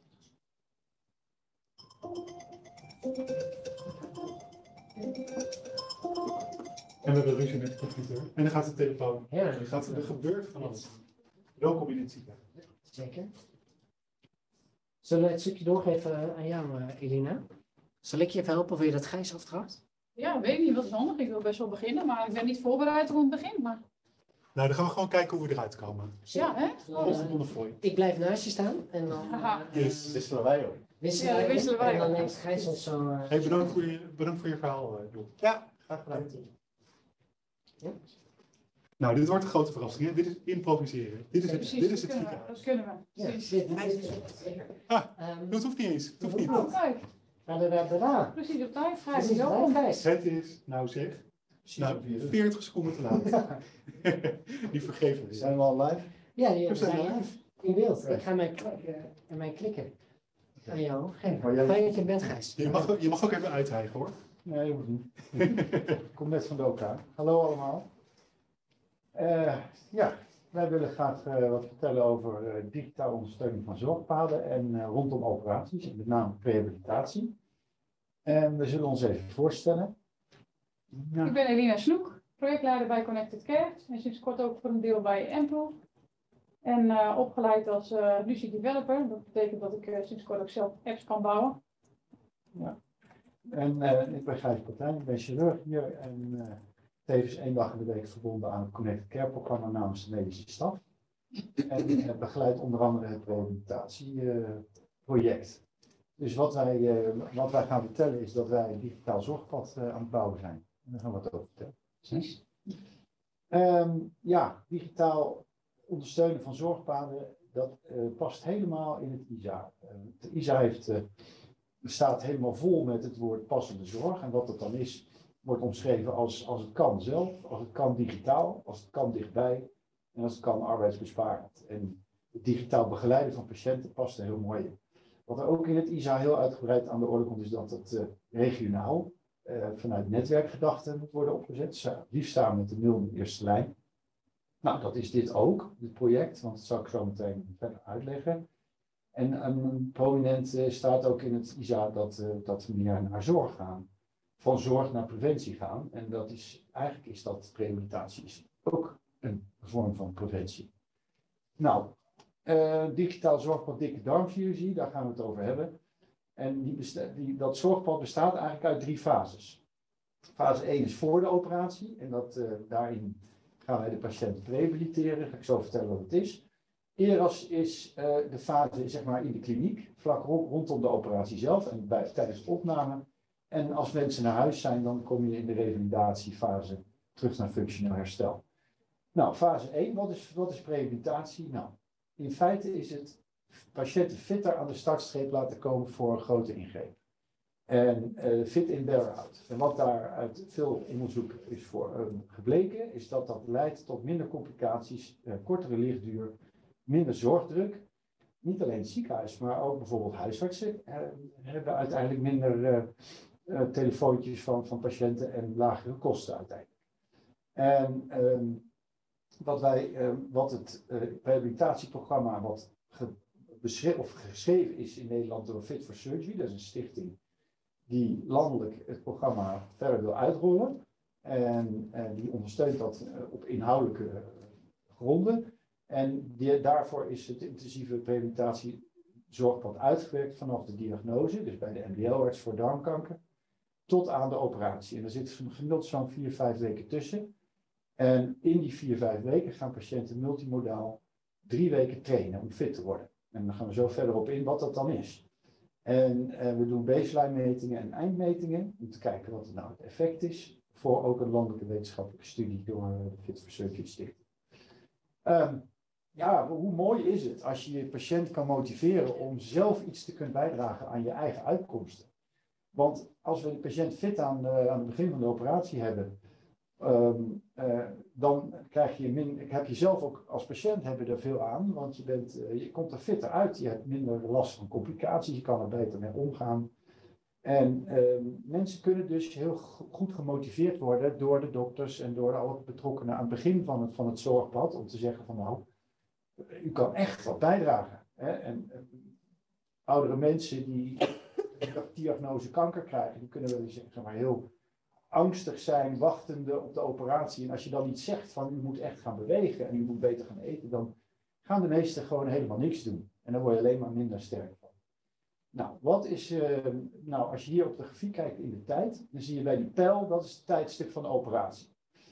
En we hebben ruzie met de computer. En dan gaat de telefoon. Ja, Er, gaat, er gebeurt van alles. Welkom in het ziekenhuis. zeker. Zullen we het stukje doorgeven aan jou, uh, Elina? Zal ik je even helpen of wil je dat Gijs aftrapt? Ja, weet ik niet wat is handig. Ik wil best wel beginnen, maar ik ben niet voorbereid op het begin. Maar Nou, dan gaan we gewoon kijken hoe we eruit komen. ja, hè? Dan, Of uh, onder fooi. ik blijf naast je staan en dan Haha. uh, Yes. Wisselen wij ook. wisselen Ja, wij, wisselen wij en dan ook. neemt Gijs ons zo... Uh, Hey, bedankt, voor je, bedankt voor je verhaal, uh, Joel. Ja, Graag gedaan. Ja. nou, dit wordt een grote verrassing. Hè? Dit is improviseren. Dit is het, Precies, dit is dat het kunnen we. ziekenhuis. Dat kunnen we. ja, Precies. dit, dit is Ah, um, dat hoeft niet eens. Het hoeft niet. Oh, kijk, da, da, da, da, da. precies op tijd. Ga Precies, je welkom. daar, Gijs. Het is, nou zeg, nou, veertig seconden te laat. Die vergeven we. Zijn we al live? Ja, die We zijn zijn live. live in beeld. Ik ga mijn, klik, uh, en mijn klikken aan jou geven. Maar jij- Fijn dat je er bent, Gijs. Je mag, ook- je mag ook even uithijgen hoor. Nee, hoeft niet. Ik kom net van de O K. Hallo allemaal. Eh, ja, wij willen graag eh, wat vertellen over eh, digitale ondersteuning van zorgpaden en eh, rondom operaties, en met name rehabilitatie. En we zullen ons even voorstellen. Ja, Ik ben Elina Snoek, projectleider bij Connected Care. En sinds kort ook voor een deel bij Empro. En uh, opgeleid als uh, Lucie Developer. Dat betekent dat ik uh, sinds kort ook zelf apps kan bouwen. en eh, ik ben Gijs Partijn, ik ben chirurg hier en eh, tevens één dag in de week verbonden aan het Connected Care programma namens de medische staf. En uh, begeleid onder andere het rehabilitatieproject. Dus wat wij, uh, wat wij gaan vertellen is dat wij een digitaal zorgpad uh, aan het bouwen zijn. En daar gaan we wat over vertellen. Precies. Um, ja, digitaal ondersteunen van zorgpaden, dat uh, past helemaal in het I S A. Uh, de I S A heeft, uh, staat helemaal vol met het woord passende zorg. En wat dat dan is, wordt omschreven als, als het kan zelf, als het kan digitaal, als het kan dichtbij en als het kan arbeidsbesparend. En het digitaal begeleiden van patiënten past er heel mooi in. Wat er ook in het I S A heel uitgebreid aan de orde komt, is dat het uh, regionaal uh, vanuit netwerkgedachten moet worden opgezet. Liefst samen met de nul in de eerste lijn. Nou, dat is dit ook, dit project, want dat zal ik zo meteen verder uitleggen. En een prominent uh, staat ook in het I S A dat, uh, dat we meer naar zorg gaan. Van zorg naar preventie gaan. En dat is, eigenlijk is dat rehabilitatie is ook een vorm van preventie. Nou, uh, digitaal zorgpad dikke darmchirurgie, daar gaan we het over hebben. En die besta- die, dat zorgpad bestaat eigenlijk uit drie fases. Fase één is voor de operatie. En dat, uh, daarin gaan wij de patiënt rehabiliteren. Ga ik zo vertellen wat het is. Eras is uh, de fase zeg maar, in de kliniek, vlak rond, rondom de operatie zelf en bij, tijdens de opname. En als mensen naar huis zijn, dan kom je in de revalidatiefase terug naar functioneel herstel. Nou, fase één, wat is, wat is rehabilitatie? Nou, in feite is het patiënten fitter aan de startstreep laten komen voor een grote ingreep. En uh, fit in, better out. En wat daar uit veel onderzoek is voor uh, gebleken, is dat dat leidt tot minder complicaties, uh, kortere lichtduur, minder zorgdruk. Niet alleen het ziekenhuis, maar ook bijvoorbeeld huisartsen uh, hebben uiteindelijk minder uh, uh, telefoontjes van, van patiënten en lagere kosten uiteindelijk. En um, wat, wij, uh, wat het uh, rehabilitatieprogramma wat ge, of geschreven is in Nederland door Fit for Surgery, dat is een stichting die landelijk het programma verder wil uitrollen. En, en die ondersteunt dat uh, op inhoudelijke uh, gronden. En die, daarvoor is het intensieve rehabilitatiezorgpad uitgewerkt vanaf de diagnose, dus bij de M D L-arts voor darmkanker, tot aan de operatie. En er zit gemiddeld zo'n vier, vijf weken tussen. En in die vier, vijf weken gaan patiënten multimodaal drie weken trainen om fit te worden. En dan gaan we zo verder op in wat dat dan is. En uh, we doen baseline metingen en eindmetingen om te kijken wat nou het effect is voor ook een landelijke wetenschappelijke studie door de Fit for Surgery Stichting. Um, ja, hoe mooi is het als je je patiënt kan motiveren om zelf iets te kunnen bijdragen aan je eigen uitkomsten. Want als we de patiënt fit aan, uh, aan het begin van de operatie hebben, um, uh, dan krijg je min, heb je zelf ook als patiënt heb je er veel aan, want je, bent, uh, je komt er fitter uit, je hebt minder last van complicaties, je kan er beter mee omgaan. En ehm, mensen kunnen dus heel goed gemotiveerd worden door de dokters en door alle betrokkenen aan het begin van het, van het zorgpad om te zeggen van nou, u kan echt wat bijdragen. Hè? En uh, oudere mensen die de diagnose kanker krijgen, die kunnen wel eens zeg maar, heel angstig zijn, wachtende op de operatie. En als je dan iets zegt van u moet echt gaan bewegen en u moet beter gaan eten, dan gaan de meesten gewoon helemaal niks doen. En dan word je alleen maar minder sterk van. Nou, wat is, uh, nou, als je hier op de grafiek kijkt in de tijd, dan zie je bij die pijl, dat is het tijdstuk van de operatie.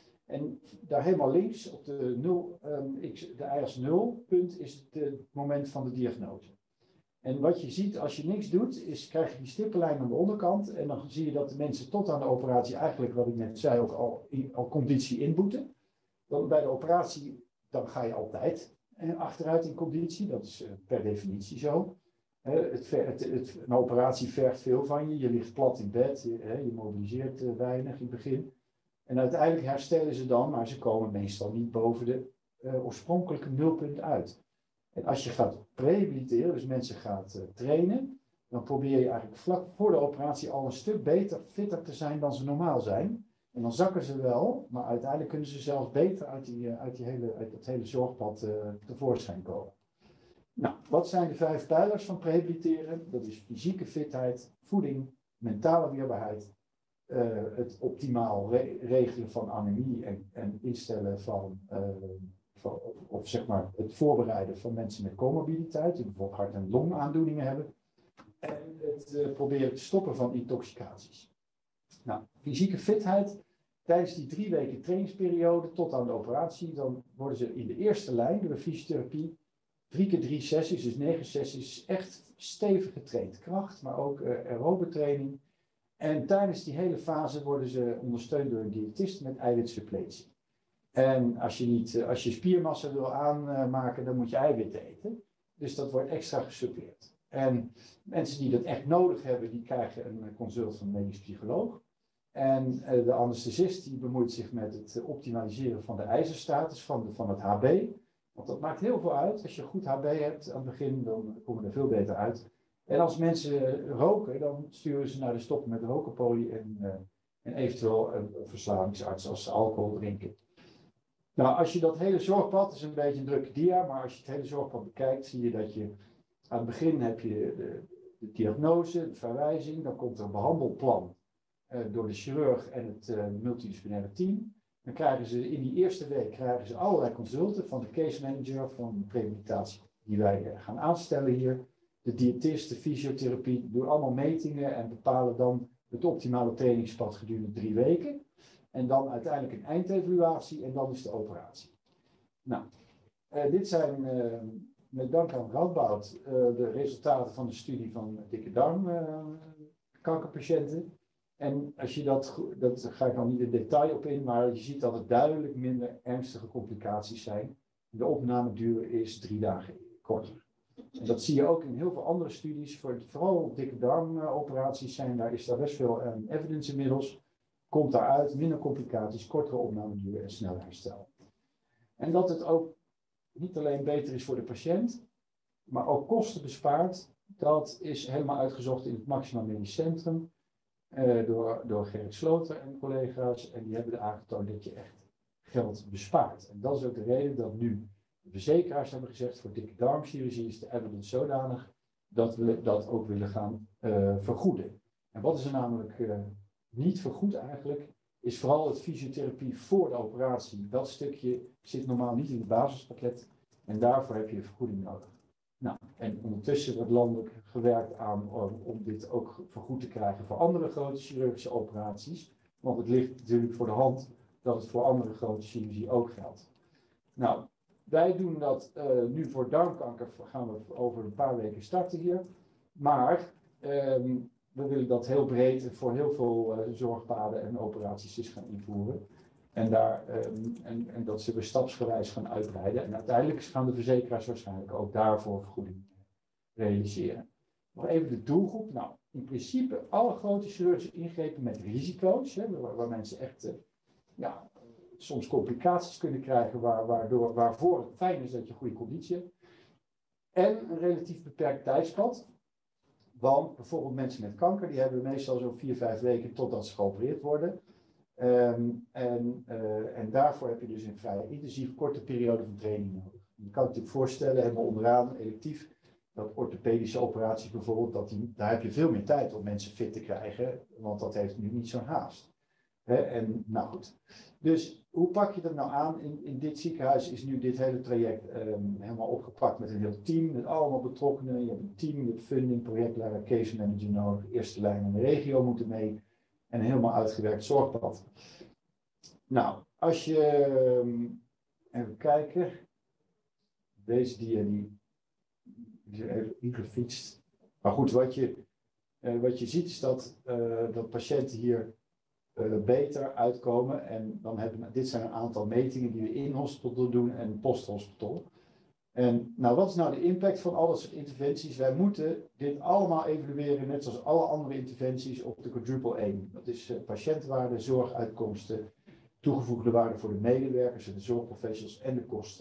En daar helemaal links op de, nul, um, de y als nul punt is het, uh, het moment van de diagnose. En wat je ziet als je niks doet, is krijg je die stippenlijn aan de onderkant. En dan zie je dat de mensen tot aan de operatie eigenlijk, wat ik net zei, ook al, al conditie inboeten. Dan bij de operatie, dan ga je altijd eh, achteruit in conditie. Dat is uh, per definitie zo. Uh, het, het, het, een operatie vergt veel van je. Je ligt plat in bed, je, uh, je mobiliseert uh, weinig in het begin. En uiteindelijk herstellen ze dan, maar ze komen meestal niet boven de uh, oorspronkelijke nulpunt uit. En als je gaat rehabiliteren, dus mensen gaat uh, trainen, dan probeer je eigenlijk vlak voor de operatie al een stuk beter, fitter te zijn dan ze normaal zijn. En dan zakken ze wel, maar uiteindelijk kunnen ze zelfs beter uit, die, uh, uit, die hele, uit dat hele zorgpad uh, tevoorschijn komen. Nou, wat zijn de vijf pijlers van rehabiliteren? Dat is fysieke fitheid, voeding, mentale weerbaarheid, uh, het optimaal re regelen van anemie en, en instellen van... Uh, Of, of zeg maar het voorbereiden van mensen met comorbiditeit, die bijvoorbeeld hart- en longaandoeningen hebben. En het uh, proberen te stoppen van intoxicaties. Nou, fysieke fitheid, tijdens die drie weken trainingsperiode tot aan de operatie, dan worden ze in de eerste lijn door de fysiotherapie drie keer drie sessies, dus negen sessies, echt stevig getraind. Kracht, maar ook uh, aerobe training. En tijdens die hele fase worden ze ondersteund door een diëtist met eiwitsuppletie. En als je, niet, als je spiermassa wil aanmaken, dan moet je eiwitten eten. Dus dat wordt extra gesuppleerd. En mensen die dat echt nodig hebben, die krijgen een consult van een medisch psycholoog. En de anesthesist die bemoeit zich met het optimaliseren van de ijzerstatus van, de, van het H B. Want dat maakt heel veel uit. Als je goed H B hebt aan het begin, dan kom je er veel beter uit. En als mensen roken, dan sturen ze naar de stoppen met rokenpolie en, uh, en eventueel een verslavingsarts als ze alcohol drinken. Nou, als je dat hele zorgpad, is een beetje een drukke dia, maar als je het hele zorgpad bekijkt, zie je dat je aan het begin heb je de, de diagnose, de verwijzing, dan komt er een behandelplan uh, door de chirurg en het uh, multidisciplinaire team. Dan krijgen ze in die eerste week krijgen ze allerlei consulten van de case manager, van de rehabilitatie die wij uh, gaan aanstellen hier, de diëtist, de fysiotherapie, doen allemaal metingen en bepalen dan het optimale trainingspad gedurende drie weken. En dan uiteindelijk een eindevaluatie en dan is de operatie. Nou, uh, dit zijn uh, met dank aan Radboud uh, de resultaten van de studie van dikke darmkankerpatiënten. Uh, en als je dat, dat ga ik nog niet in detail op in, maar je ziet dat het duidelijk minder ernstige complicaties zijn. De opnameduur is drie dagen korter. En dat zie je ook in heel veel andere studies. Voor, vooral dikke darmoperaties zijn daar, is daar best veel um, evidence inmiddels. Komt daaruit, minder complicaties, kortere opnameduur en sneller herstel. En dat het ook niet alleen beter is voor de patiënt, maar ook kosten bespaart, dat is helemaal uitgezocht in het Maxima Medisch Centrum uh, door, door Gerrit Sloter en collega's. En die hebben er aangetoond dat je echt geld bespaart. En dat is ook de reden dat nu de verzekeraars hebben gezegd voor dikke darmchirurgie is de evidence zodanig dat we dat ook willen gaan uh, vergoeden. En wat is er namelijk uh, niet vergoed eigenlijk, is vooral het fysiotherapie voor de operatie. Dat stukje zit normaal niet in het basispakket en daarvoor heb je een vergoeding nodig. Nou, en ondertussen wordt landelijk gewerkt aan om, om dit ook vergoed te krijgen voor andere grote chirurgische operaties. Want het ligt natuurlijk voor de hand dat het voor andere grote chirurgie ook geldt. Nou, wij doen dat uh, nu voor darmkanker, gaan we over een paar weken starten hier. Maar um, we willen dat heel breed voor heel veel uh, zorgpaden en operaties dus gaan invoeren. En, daar, um, en, en dat zullen we stapsgewijs gaan uitbreiden. En uiteindelijk gaan de verzekeraars waarschijnlijk ook daarvoor vergoeding realiseren. Nog even de doelgroep. Nou, in principe alle grote chirurgische ingrepen met risico's, hè, waar, waar mensen echt uh, ja, soms complicaties kunnen krijgen, waar, waardoor, waarvoor het fijn is dat je goede conditie hebt. En een relatief beperkt tijdspad. Want bijvoorbeeld mensen met kanker, die hebben meestal zo'n vier, vijf weken totdat ze geopereerd worden. Um, en, uh, en daarvoor heb je dus een vrij intensief korte periode van training nodig. Je kan je natuurlijk voorstellen, hebben we onderaan electief, dat orthopedische operaties bijvoorbeeld, dat die, daar heb je veel meer tijd om mensen fit te krijgen, want dat heeft nu niet zo'n haast. He, en nou goed, dus hoe pak je dat nou aan? In, in dit ziekenhuis is nu dit hele traject um, helemaal opgepakt met een heel team, met allemaal betrokkenen. Je hebt een team, je hebt funding, projectleider, case manager nodig, eerste lijn en de regio moeten mee en een helemaal uitgewerkt zorgpad. Nou, als je, um, even kijken, deze dia die, die is even ingefietst. Maar goed, wat je, uh, wat je ziet is dat, uh, dat patiënten hier uh, beter uitkomen. En dan hebben, dit zijn een aantal metingen die we in hospital doen en post-hospital. En nou, wat is nou de impact van al dat soort interventies? Wij moeten dit allemaal evalueren, net zoals alle andere interventies, op de quadruple aim. Dat is uh, patiëntwaarde, zorguitkomsten, toegevoegde waarde voor de medewerkers, de zorgprofessionals en de kosten.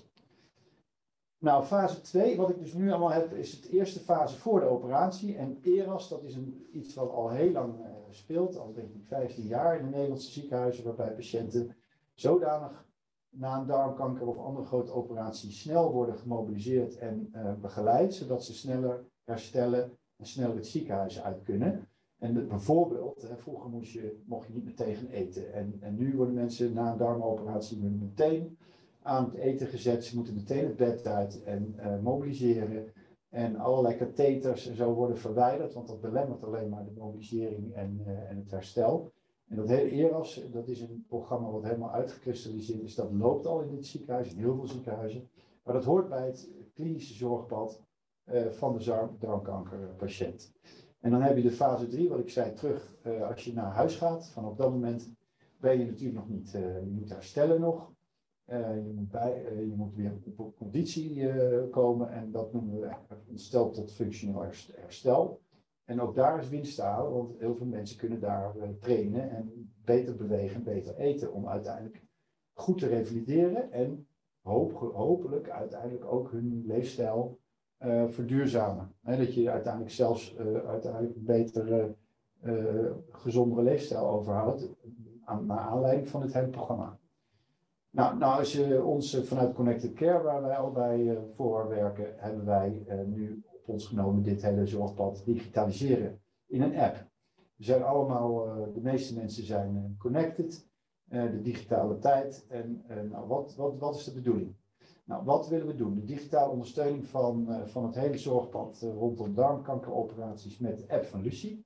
Nou, fase twee, wat ik dus nu allemaal heb, is het eerste fase voor de operatie. En E R A S, dat is een, iets wat al heel lang uh, speelt, al denk ik vijftien jaar in de Nederlandse ziekenhuizen, waarbij patiënten zodanig na een darmkanker of andere grote operatie snel worden gemobiliseerd en uh, begeleid, zodat ze sneller herstellen en sneller het ziekenhuis uit kunnen. En de, bijvoorbeeld, hè, vroeger moest je, mocht je niet meteen gaan eten. En, en nu worden mensen na een darmoperatie meteen aan het eten gezet. Ze moeten meteen het bed uit en uh, mobiliseren. En allerlei katheters en zo worden verwijderd, want dat belemmert alleen maar de mobilisering en, uh, en het herstel. En dat hele E R A S, dat is een programma wat helemaal uitgekristalliseerd is. Dat loopt al in dit ziekenhuis, in heel veel ziekenhuizen. Maar dat hoort bij het klinische zorgpad uh, van de darmkankerpatiënt. En dan heb je de fase drie, wat ik zei, terug uh, als je naar huis gaat. Vanaf dat moment ben je natuurlijk nog niet, uh, je moet herstellen nog. Uh, je, moet bij, uh, je moet weer op conditie uh, komen en dat noemen we herstel tot functioneel herstel. En ook daar is winst te halen, want heel veel mensen kunnen daar uh, trainen en beter bewegen en beter eten om uiteindelijk goed te revalideren en hoop, hopelijk uiteindelijk ook hun leefstijl uh, verduurzamen. He, dat je uiteindelijk zelfs uh, uiteindelijk een betere, uh, gezondere leefstijl overhoudt aan, naar aanleiding van dit hele programma. Nou, nou als je ons uh, vanuit Connected Care, waar wij al bij uh, voor werken, hebben wij uh, nu op ons genomen dit hele zorgpad digitaliseren in een app. We zijn allemaal, uh, de meeste mensen zijn uh, connected, uh, de digitale tijd. En uh, nou, wat, wat, wat is de bedoeling? Nou, wat willen we doen? De digitale ondersteuning van, uh, van het hele zorgpad uh, rondom darmkankeroperaties met de app van Lucie.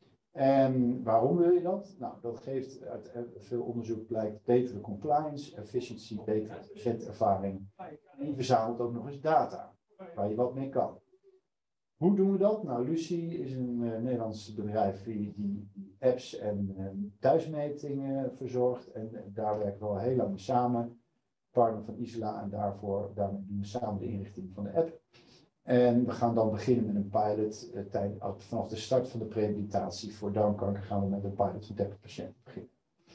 En waarom wil je dat? Nou, dat geeft uit veel onderzoek blijkt betere compliance, efficiency, betere patiëntervaring. En je verzamelt ook nog eens data, waar je wat mee kan. Hoe doen we dat? Nou, Lucie is een uh, Nederlands bedrijf die, die apps en uh, thuismetingen verzorgt. En uh, daar werken we al heel lang samen. Partner van Isla en daarvoor daarmee doen we samen de inrichting van de app. En we gaan dan beginnen met een pilot. Uh, tijd, vanaf de start van de rehabilitatie voor darmkanker gaan we met een pilot van dertig patiënten beginnen.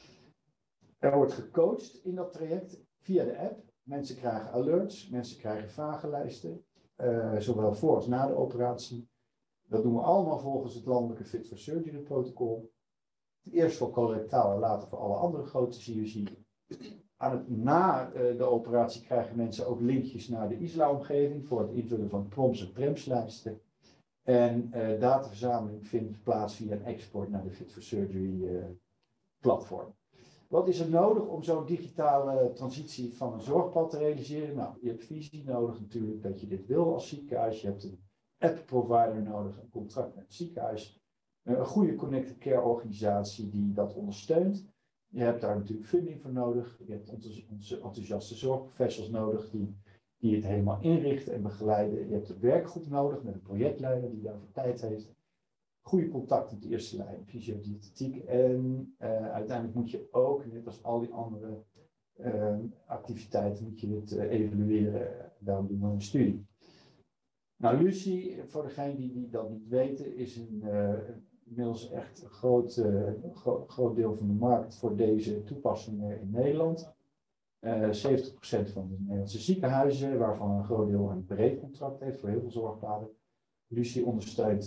Er wordt gecoacht in dat traject via de app. Mensen krijgen alerts, mensen krijgen vragenlijsten. Uh, zowel voor als na de operatie. Dat doen we allemaal volgens het landelijke Fit for Surgery protocol. Eerst voor colorectaal en later voor alle andere grote chirurgieën. Aan het, na uh, de operatie krijgen mensen ook linkjes naar de Isla-omgeving voor het invullen van P R O M S en P R E M S-lijsten. En uh, dataverzameling vindt plaats via een export naar de Fit for Surgery uh, platform. Wat is er nodig om zo'n digitale transitie van een zorgpad te realiseren? Nou, je hebt visie nodig natuurlijk dat je dit wil als ziekenhuis. Je hebt een app-provider nodig, een contract met het ziekenhuis. Een goede connected care organisatie die dat ondersteunt. Je hebt daar natuurlijk funding voor nodig. Je hebt onze enthousiaste zorgprofessionals nodig die, die het helemaal inrichten en begeleiden. Je hebt een werkgroep nodig met een projectleider die daarvoor tijd heeft. Goede contact met de eerste lijn, fysiodiëtetiek. En uh, uiteindelijk moet je ook, net als al die andere uh, activiteiten, moet je het uh, evalueren. Daarom doen we een studie. Nou, Lucie, voor degenen die, die dat niet weten, is een, uh, inmiddels echt een groot, uh, gro groot deel van de markt voor deze toepassingen in Nederland. Uh, zeventig procent van de Nederlandse ziekenhuizen, waarvan een groot deel een breed contract heeft voor heel veel zorgpaden. Lucie ondersteunt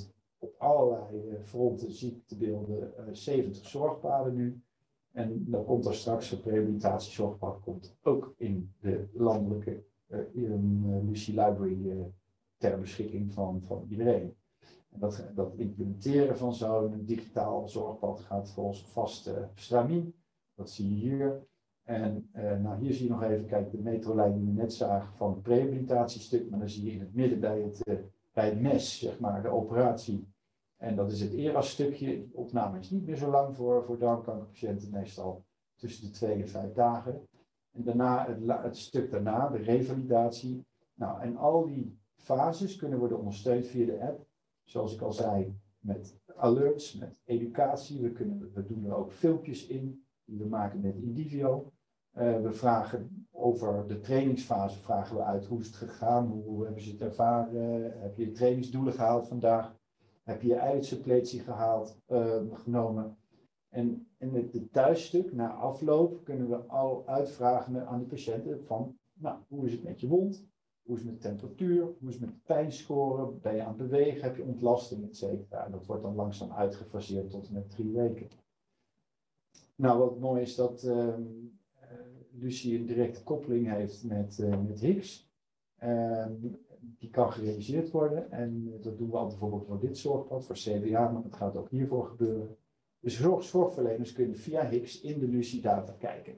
op allerlei uh, fronten ziektebeelden uh, zeventig zorgpaden nu. En dan komt er straks een rehabilitatiezorgpad komt ook in de landelijke uh, uh, Lucie Library uh, ter beschikking van, van iedereen. En dat, dat implementeren van zo'n digitaal zorgpad gaat volgens vast uh, stramien. Dat zie je hier. En uh, nou, hier zie je nog even, kijk, de metrolijn die we net zagen van het rehabilitatiestuk, maar dan zie je in het midden bij het, uh, bij het mes, zeg maar, de operatie. En dat is het E R A S-stukje. De opname is niet meer zo lang voor, voor darmkankerpatiënten, meestal tussen de twee en vijf dagen. En daarna, het, het stuk daarna, de revalidatie. Nou, en al die fases kunnen worden ondersteund via de app. Zoals ik al zei, met alerts, met educatie. We, kunnen, we doen er ook filmpjes in, die we maken met Indivio. Uh, we vragen over de trainingsfase, vragen we uit hoe is het gegaan, hoe hebben ze het ervaren, heb je trainingsdoelen gehaald vandaag, heb je je eiwitsuppletie gehaald, uh, genomen. En in het, het thuisstuk, na afloop, kunnen we al uitvragen aan de patiënten van, nou, hoe is het met je wond? Hoe is het met de temperatuur? Hoe is het met de pijnscore? Ben je aan het bewegen? Heb je ontlasting, et cetera? Dat wordt dan langzaam uitgefaseerd tot en met drie weken. Nou, wat mooi is dat uh, Lucie een directe koppeling heeft met, uh, met Higgs. Uh, die kan gerealiseerd worden. En uh, dat doen we al bijvoorbeeld voor dit zorgpad, voor C D A, maar dat gaat ook hiervoor gebeuren. Dus zorg, zorgverleners kunnen via Higgs in de Lucie-data kijken.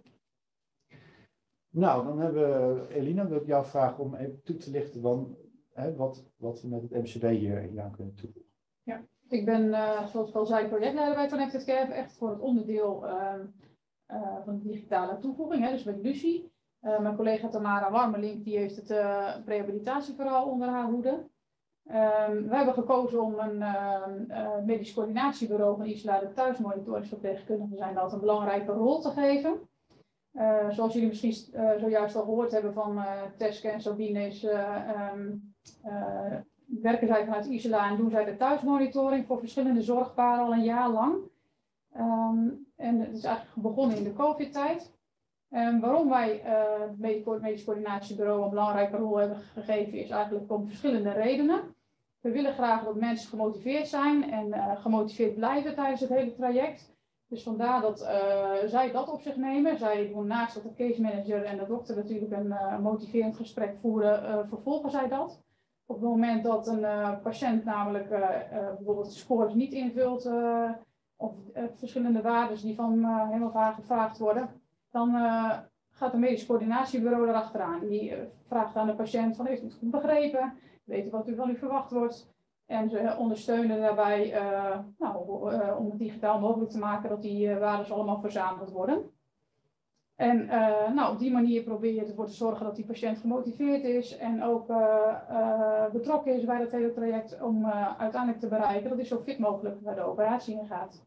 Nou, dan hebben we, Elina, wil ik jou vragen om even toe te lichten van, hè, wat, wat we met het M C B hier, hier aan kunnen toevoegen. Ja, ik ben, uh, zoals ik al zei, projectleider bij Connected Care, echt voor het onderdeel uh, uh, van de digitale toevoeging, hè, dus met Lucie. Uh, mijn collega Tamara Warmelink, die heeft het uh, rehabilitatieverhaal onder haar hoede. Um, we hebben gekozen om een uh, uh, medisch coördinatiebureau van Isla, de thuismonitoringsverpleegkundigen zijn, dat een belangrijke rol te geven. Uh, zoals jullie misschien uh, zojuist al gehoord hebben van uh, Teske en Sabine, is, uh, um, uh, werken zij vanuit Isla en doen zij de thuismonitoring voor verschillende zorgpaden al een jaar lang. Um, en het is eigenlijk begonnen in de COVID-tijd. Um, waarom wij uh, het medisch coördinatiebureau een belangrijke rol hebben gegeven is eigenlijk om verschillende redenen. We willen graag dat mensen gemotiveerd zijn en uh, gemotiveerd blijven tijdens het hele traject. Dus vandaar dat uh, zij dat op zich nemen. Zij doen naast dat de case manager en de dokter natuurlijk een uh, motiverend gesprek voeren, uh, vervolgen zij dat. Op het moment dat een uh, patiënt namelijk uh, uh, bijvoorbeeld de scores niet invult uh, of uh, verschillende waarden die van uh, hem of haar gevraagd worden, dan uh, gaat een medisch coördinatiebureau erachteraan. Die uh, vraagt aan de patiënt van heeft u het goed begrepen, weet u wat u van u verwacht wordt. En ze ondersteunen daarbij uh, nou, uh, om het digitaal mogelijk te maken dat die uh, waarden allemaal verzameld worden. En uh, nou, op die manier probeer je ervoor te zorgen dat die patiënt gemotiveerd is en ook uh, uh, betrokken is bij dat hele traject om uh, uiteindelijk te bereiken dat hij zo fit mogelijk bij de operatie ingaat.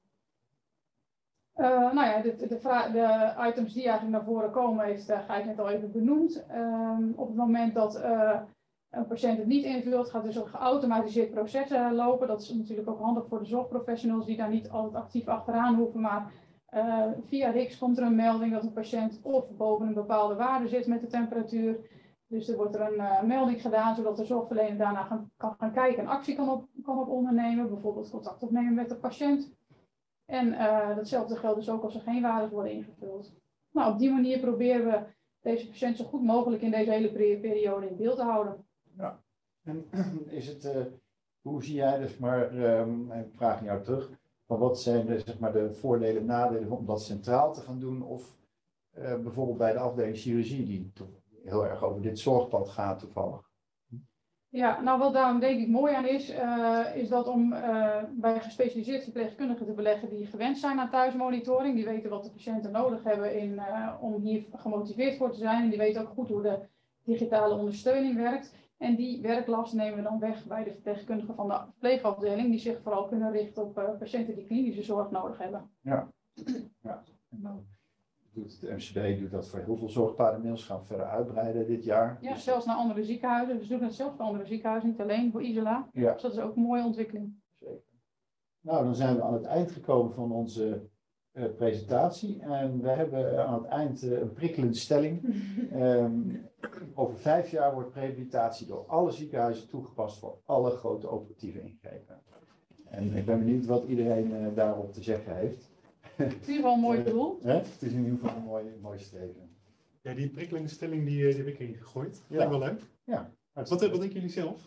Uh, nou ja, de, de, de items die eigenlijk naar voren komen, heeft uh, Gijs net al even benoemd. Um, op het moment dat uh, een patiënt het niet invult, gaat dus een geautomatiseerd proces uh, lopen. Dat is natuurlijk ook handig voor de zorgprofessionals die daar niet altijd actief achteraan hoeven. Maar uh, via Higgs komt er een melding dat een patiënt of boven een bepaalde waarde zit met de temperatuur. Dus er wordt er een uh, melding gedaan, zodat de zorgverlener daarna gaan, kan gaan kijken en actie kan op, kan op ondernemen. Bijvoorbeeld contact opnemen met de patiënt. En uh, datzelfde geldt dus ook als er geen waarden worden ingevuld. Nou, op die manier proberen we deze patiënt zo goed mogelijk in deze hele periode in beeld te houden. Ja, en is het, uh, hoe zie jij dus maar, um, ik vraag aan jou terug, van wat zijn de, zeg maar, de voordelen en nadelen om dat centraal te gaan doen of uh, bijvoorbeeld bij de afdeling chirurgie die heel erg over dit zorgpad gaat toevallig? Ja, nou wat daarom denk ik mooi aan is, uh, is dat om uh, bij gespecialiseerd verpleegkundigen te beleggen die gewend zijn aan thuismonitoring, die weten wat de patiënten nodig hebben in, uh, om hier gemotiveerd voor te zijn en die weten ook goed hoe de digitale ondersteuning werkt. En die werklast nemen we dan weg bij de verpleegkundigen van de verpleegafdeling, die zich vooral kunnen richten op uh, patiënten die klinische zorg nodig hebben. Ja, ja. En dan doet het M C B doet dat voor heel veel zorgpaden inmiddels, gaan we verder uitbreiden dit jaar. Ja, dus zelfs naar andere ziekenhuizen. Dus we doen het zelfs voor andere ziekenhuizen, niet alleen voor Isla. Ja. Dus dat is ook een mooie ontwikkeling. Zeker. Nou, dan zijn we aan het eind gekomen van onze uh, presentatie. En we hebben aan het eind uh, een prikkelende stelling. um, over vijf jaar wordt rehabilitatie door alle ziekenhuizen toegepast voor alle grote operatieve ingrepen. En ik ben benieuwd wat iedereen uh, daarop te zeggen heeft. Het is in ieder geval een mooi doel. Uh, het is in ieder geval een mooi, mooi streven. Ja, die prikkelende stelling die, die heb ik ingegooid. Ja. Lijkt wel leuk. Ja. Wat, wat denken jullie zelf?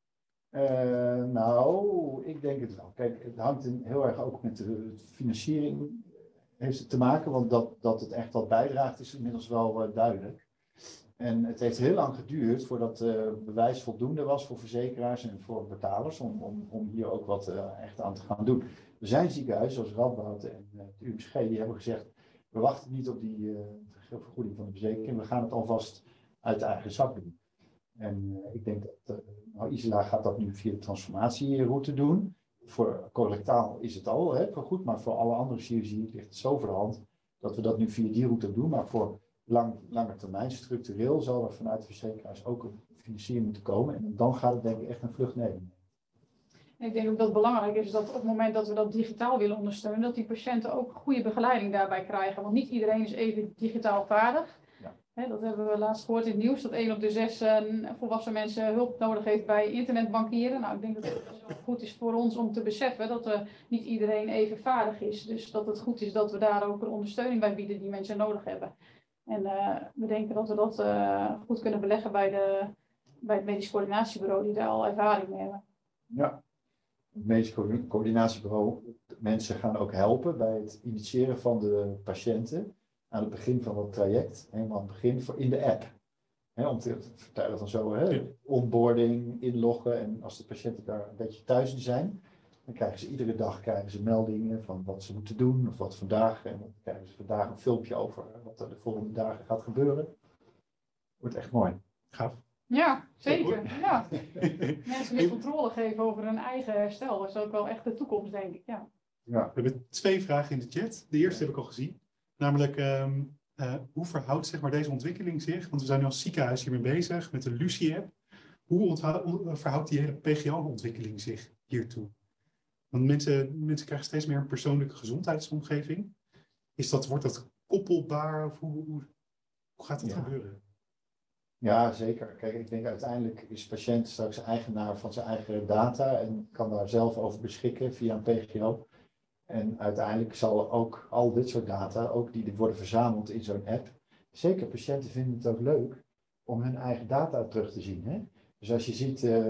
Uh, nou, ik denk het wel. Kijk, het hangt in, heel erg ook met de financiering heeft het te maken, want dat, dat het echt wat bijdraagt is inmiddels wel uh, duidelijk. En het heeft heel lang geduurd voordat uh, bewijs voldoende was voor verzekeraars en voor betalers om, om, om hier ook wat uh, echt aan te gaan doen. Er zijn ziekenhuizen zoals Radboud en uh, het U M C die hebben gezegd, we wachten niet op die uh, vergoeding van de verzekering, we gaan het alvast uit de eigen zak doen. En uh, ik denk dat uh, nou, Isla gaat dat nu via de transformatieroute doen. Voor colorectaal is het al hè, goed, maar voor alle andere chirurgie ligt het zo voor de hand dat we dat nu via die route doen. Maar voor lang, lange termijn, structureel, zal er vanuit de verzekeraars ook een financiering moeten komen. En dan gaat het denk ik echt een vlucht nemen. En ik denk ook dat het belangrijk is dat op het moment dat we dat digitaal willen ondersteunen, dat die patiënten ook goede begeleiding daarbij krijgen. Want niet iedereen is even digitaal vaardig. Ja. He, dat hebben we laatst gehoord in het nieuws, dat één op de zes uh, volwassen mensen hulp nodig heeft bij internetbankieren. Nou, ik denk dat het goed is voor ons om te beseffen dat uh, niet iedereen even vaardig is. Dus dat het goed is dat we daar ook een ondersteuning bij bieden die mensen nodig hebben. En uh, we denken dat we dat uh, goed kunnen beleggen bij, de, bij het medisch coördinatiebureau die daar al ervaring mee hebben. Ja, het medisch coördinatiebureau, mensen gaan ook helpen bij het initiëren van de patiënten aan het begin van het traject, helemaal aan het begin voor in de app. He, om te vertellen van zo, he, ja. onboarding, inloggen en als de patiënten daar een beetje thuis in zijn, dan krijgen ze iedere dag krijgen ze meldingen van wat ze moeten doen of wat vandaag. En dan krijgen ze vandaag een filmpje over wat er de volgende dagen gaat gebeuren. Wordt echt mooi. Gaaf. Ja, zeker. Ja. Mensen meer controle geven over hun eigen herstel. Dat is ook wel echt de toekomst, denk ik. Ja. Ja. We hebben twee vragen in de chat. De eerste heb ik al gezien. Namelijk, um, uh, hoe verhoudt zeg maar, deze ontwikkeling zich? Want we zijn nu als ziekenhuis hiermee bezig met de Lucie-app. Hoe verhoudt die hele P G O-ontwikkeling zich hiertoe? Want mensen, mensen krijgen steeds meer een persoonlijke gezondheidsomgeving. Is dat, wordt dat koppelbaar? Of hoe, hoe, hoe gaat dat ja. gebeuren? Ja, zeker. Kijk, ik denk uiteindelijk is de patiënt straks eigenaar van zijn eigen data en kan daar zelf over beschikken via een P G O. En uiteindelijk zal ook al dit soort data, ook die worden verzameld in zo'n app. Zeker patiënten vinden het ook leuk om hun eigen data terug te zien. Hè? Dus als je ziet uh,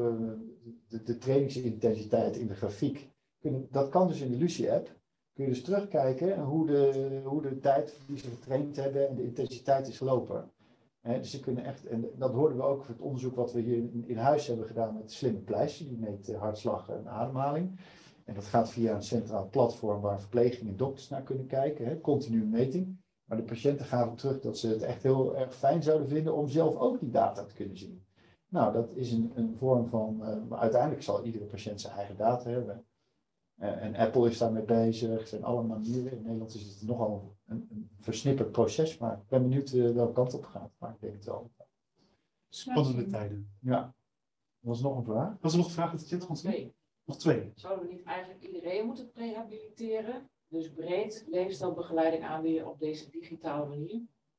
de, de trainingsintensiteit in de grafiek, kun, dat kan dus in de Lucie-app. Kun je dus terugkijken hoe de, hoe de tijd die ze getraind hebben en de intensiteit is gelopen. He, dus ze kunnen echt, en dat hoorden we ook voor het onderzoek wat we hier in, in huis hebben gedaan met slimme pleister, die meet uh, hartslag en ademhaling. En dat gaat via een centraal platform waar verpleging en dokters naar kunnen kijken, hè, continue meting. Maar de patiënten gaven terug dat ze het echt heel erg fijn zouden vinden om zelf ook die data te kunnen zien. Nou, dat is een, een vorm van, uh, maar uiteindelijk zal iedere patiënt zijn eigen data hebben. Uh, en Apple is daarmee bezig, er zijn alle manieren. In Nederland is het nogal een, een versnipperd proces, maar ik ben benieuwd uh, welke kant op gaat. Maar ik denk het wel. Spannende tijden. Ja. Was er nog een vraag? Was er nog een vraag uit de chat? Nog twee. Nog twee. Zouden we niet eigenlijk iedereen moeten rehabiliteren? Dus breed leefstijlbegeleiding aanbieden op deze digitale manier?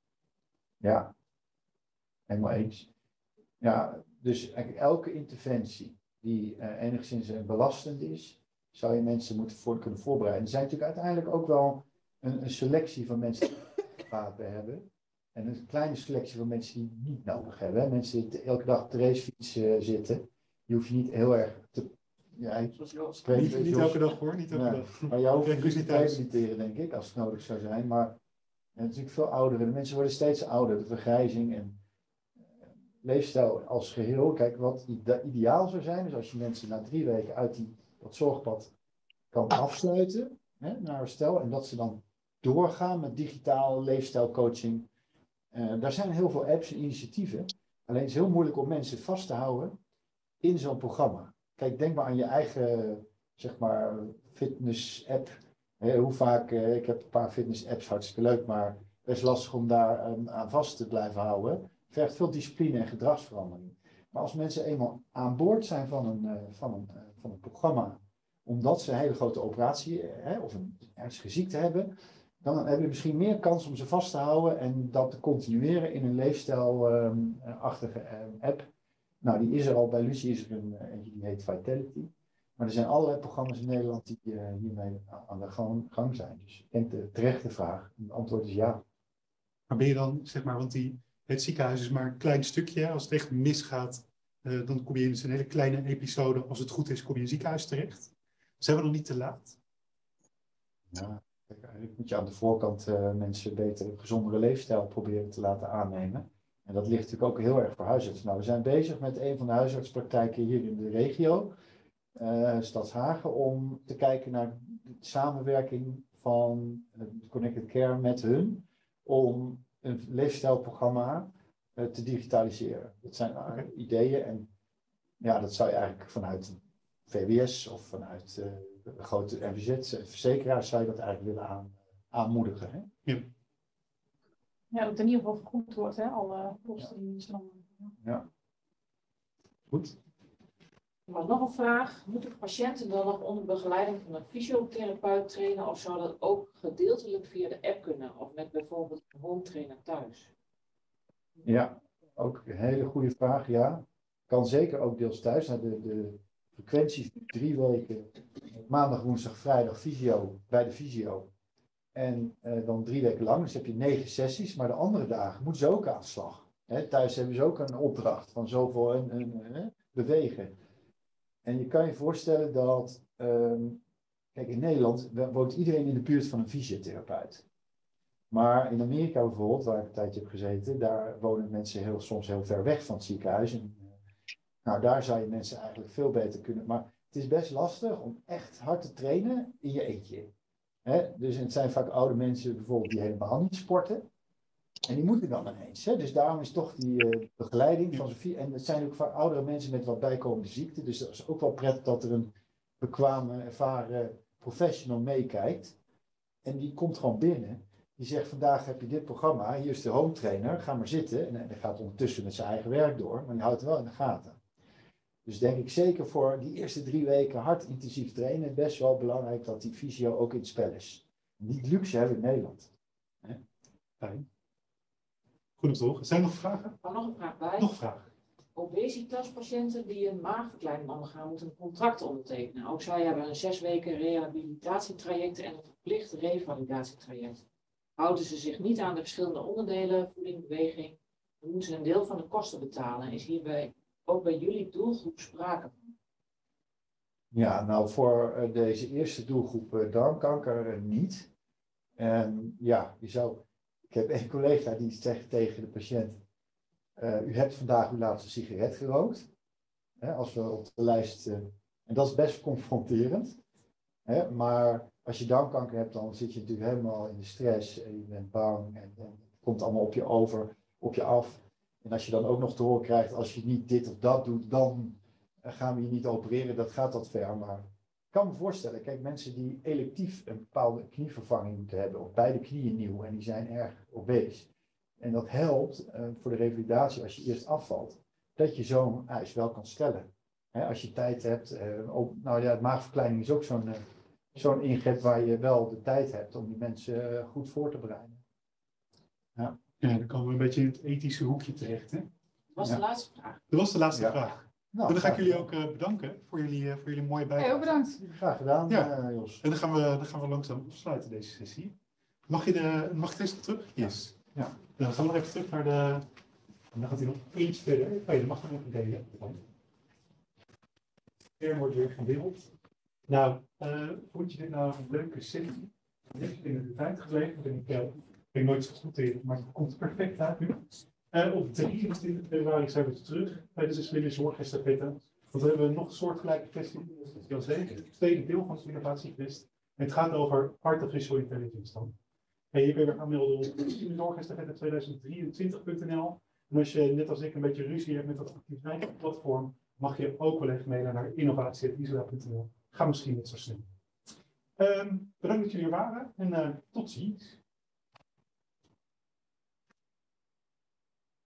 Ja, helemaal eens. Ja, dus eigenlijk elke interventie die uh, enigszins uh, belastend is, zou je mensen moeten voor kunnen voorbereiden. Er zijn natuurlijk uiteindelijk ook wel een, een selectie van mensen die baat bij hebben. En een kleine selectie van mensen die het niet nodig hebben. Hè. Mensen die elke dag op de racefiets uh, zitten, die hoef je niet heel erg te... Ja, ik spreek, niet, niet elke dag hoor, niet elke nee, dag. Maar jou hoeft dus niet te rehabiliteren, denk ik, als het nodig zou zijn. Maar ja, natuurlijk veel ouderen. De mensen worden steeds ouder, de vergrijzing en uh, leefstijl als geheel. Kijk, wat ideaal zou zijn, is als je mensen na drie weken uit die, dat zorgpad kan afsluiten, hè, naar herstel. En dat ze dan doorgaan met digitaal leefstijlcoaching. Uh, daar zijn heel veel apps en initiatieven. Alleen het is heel moeilijk om mensen vast te houden in zo'n programma. Kijk, denk maar aan je eigen, zeg maar, fitness-app. He, hoe vaak, uh, ik heb een paar fitness-apps, hartstikke leuk, maar best lastig om daar um, aan vast te blijven houden. Vergt veel discipline en gedragsverandering. Maar als mensen eenmaal aan boord zijn van een, uh, van een, uh, van een programma, omdat ze een hele grote operatie uh, of een ernstige ziekte hebben, dan hebben we misschien meer kans om ze vast te houden en dat te continueren in een leefstijlachtige um, um, app. Nou, die is er al, bij Lucie is er een, uh, die heet Vitality. Maar er zijn allerlei programma's in Nederland die uh, hiermee aan de gang, gang zijn. Dus ik denk de terechte vraag. En het antwoord is ja. Maar ben je dan, zeg maar, want die, het ziekenhuis is maar een klein stukje. Als het echt misgaat, uh, dan kom je in een hele kleine episode. Als het goed is, kom je in een ziekenhuis terecht. Zijn we nog niet te laat? Ja, kijk, eigenlijk moet je aan de voorkant uh, mensen beter een gezondere leefstijl proberen te laten aannemen. En dat ligt natuurlijk ook heel erg voor huisartsen. Nou, we zijn bezig met een van de huisartspraktijken hier in de regio, uh, Stadshagen, om te kijken naar de samenwerking van uh, Connected Care met hun, om een leefstijlprogramma uh, te digitaliseren. Dat zijn uh, ideeën en ja, dat zou je eigenlijk vanuit V W S of vanuit uh, de grote M V Z-verzekeraars zou je dat eigenlijk willen aan, aanmoedigen. Hè? Ja. Ja, dat het in ieder geval vergoed wordt, hè, alle kosten die staan. Ja. Goed. Maar nog een vraag. Moeten patiënten dan nog onder begeleiding van een fysiotherapeut trainen of zou dat ook gedeeltelijk via de app kunnen? Of met bijvoorbeeld een home trainer thuis? Ja, ook een hele goede vraag, ja. Kan zeker ook deels thuis. Nou, de, de frequentie drie weken, maandag, woensdag, vrijdag, fysio, bij de fysio. En uh, dan drie weken lang, dus heb je negen sessies, maar de andere dagen moeten ze ook aan de slag. Hè, thuis hebben ze ook een opdracht van zoveel en, en, en, bewegen. En je kan je voorstellen dat, um, kijk, in Nederland woont iedereen in de buurt van een fysiotherapeut. Maar in Amerika bijvoorbeeld, waar ik een tijdje heb gezeten, daar wonen mensen heel, soms heel ver weg van het ziekenhuis. En, uh, nou, daar zou je mensen eigenlijk veel beter kunnen. Maar het is best lastig om echt hard te trainen in je eentje. He, dus het zijn vaak oude mensen bijvoorbeeld die helemaal niet sporten. En die moeten dan ineens. Hè? Dus daarom is toch die uh, begeleiding van zo'n... En het zijn ook vaak oudere mensen met wat bijkomende ziekte. Dus dat is ook wel prettig dat er een bekwame, ervaren professional meekijkt. En die komt gewoon binnen. Die zegt, vandaag heb je dit programma. Hier is de home trainer. Ga maar zitten. En hij gaat ondertussen met zijn eigen werk door. Maar die houdt het wel in de gaten. Dus denk ik zeker voor die eerste drie weken hard intensief trainen, best wel belangrijk dat die fysio ook in het spel is. Die luxe hebben we in Nederland. Hè? Fijn. Goed om te horen. Zijn er nog vragen? Er nog een vraag bij. Nog vragen. Obesitaspatiënten die een maagverkleining ondergaan, moeten een contract ondertekenen. Ook zij hebben een zes weken rehabilitatietraject en een verplicht revalidatietraject. Houden ze zich niet aan de verschillende onderdelen, voeding, beweging, dan moeten ze een deel van de kosten betalen. Is hierbij ook bij jullie doelgroep sprake van? Ja, nou voor uh, deze eerste doelgroep uh, darmkanker uh, niet. En ja, je zou, ik heb een collega die zegt tegen de patiënt, uh, u hebt vandaag uw laatste sigaret gerookt. Hè, als we op de lijst, uh, en dat is best confronterend. Hè, maar als je darmkanker hebt, dan zit je natuurlijk helemaal in de stress en je bent bang en, en het komt allemaal op je over, op je af. En als je dan ook nog te horen krijgt, als je niet dit of dat doet, dan gaan we je niet opereren, dat gaat wat ver. Maar ik kan me voorstellen, kijk, mensen die electief een bepaalde knievervanging moeten hebben, of beide knieën nieuw, en die zijn erg obese. En dat helpt uh, voor de revalidatie als je eerst afvalt, dat je zo'n eis wel kan stellen. Hè, als je tijd hebt, uh, ook, nou ja, maagverkleining is ook zo'n uh, zo'n ingreep waar je wel de tijd hebt om die mensen uh, goed voor te bereiden. Ja. Ja, dan komen we een beetje in het ethische hoekje terecht. Hè? Dat was Ja. de laatste vraag. Dat was de laatste Ja. vraag. Nou, En dan ga ik graag jullie gedaan. ook uh, bedanken voor jullie, uh, voor jullie mooie bijdrage. Heel bedankt. Graag gedaan, Ja. uh, Jos. En dan gaan, we, dan gaan we langzaam afsluiten deze sessie. Mag je de, mag ik deze terug? Yes. Ja. Dan gaan we nog even terug naar de... En dan gaat hij nog iets verder. Oh ja, dan mag ik nog delen. Weer wordt weer gedeeld. Nou, uh, vond je dit nou een leuke sessie? Heb je in de tijd gebleven? Ben ik, uh, ben ik nooit zo goed in, maar het komt perfect uit nu. Uh, op drieëntwintig februari zijn we terug tijdens de slimme zorgestafette. Want we hebben nog een soortgelijke kwestie. Het tweede deel van het innovatiefest. En het gaat over artificial intelligence dan. En je kunt weer aanmelden op slimme zorgestafette tweeduizend drieëntwintig punt n l. En als je net als ik een beetje ruzie hebt met dat activiteitenplatform, mag je ook wel even mailen naar innovatie punt isra punt n l. Ga misschien niet zo snel. Um, bedankt dat jullie er waren en uh, tot ziens.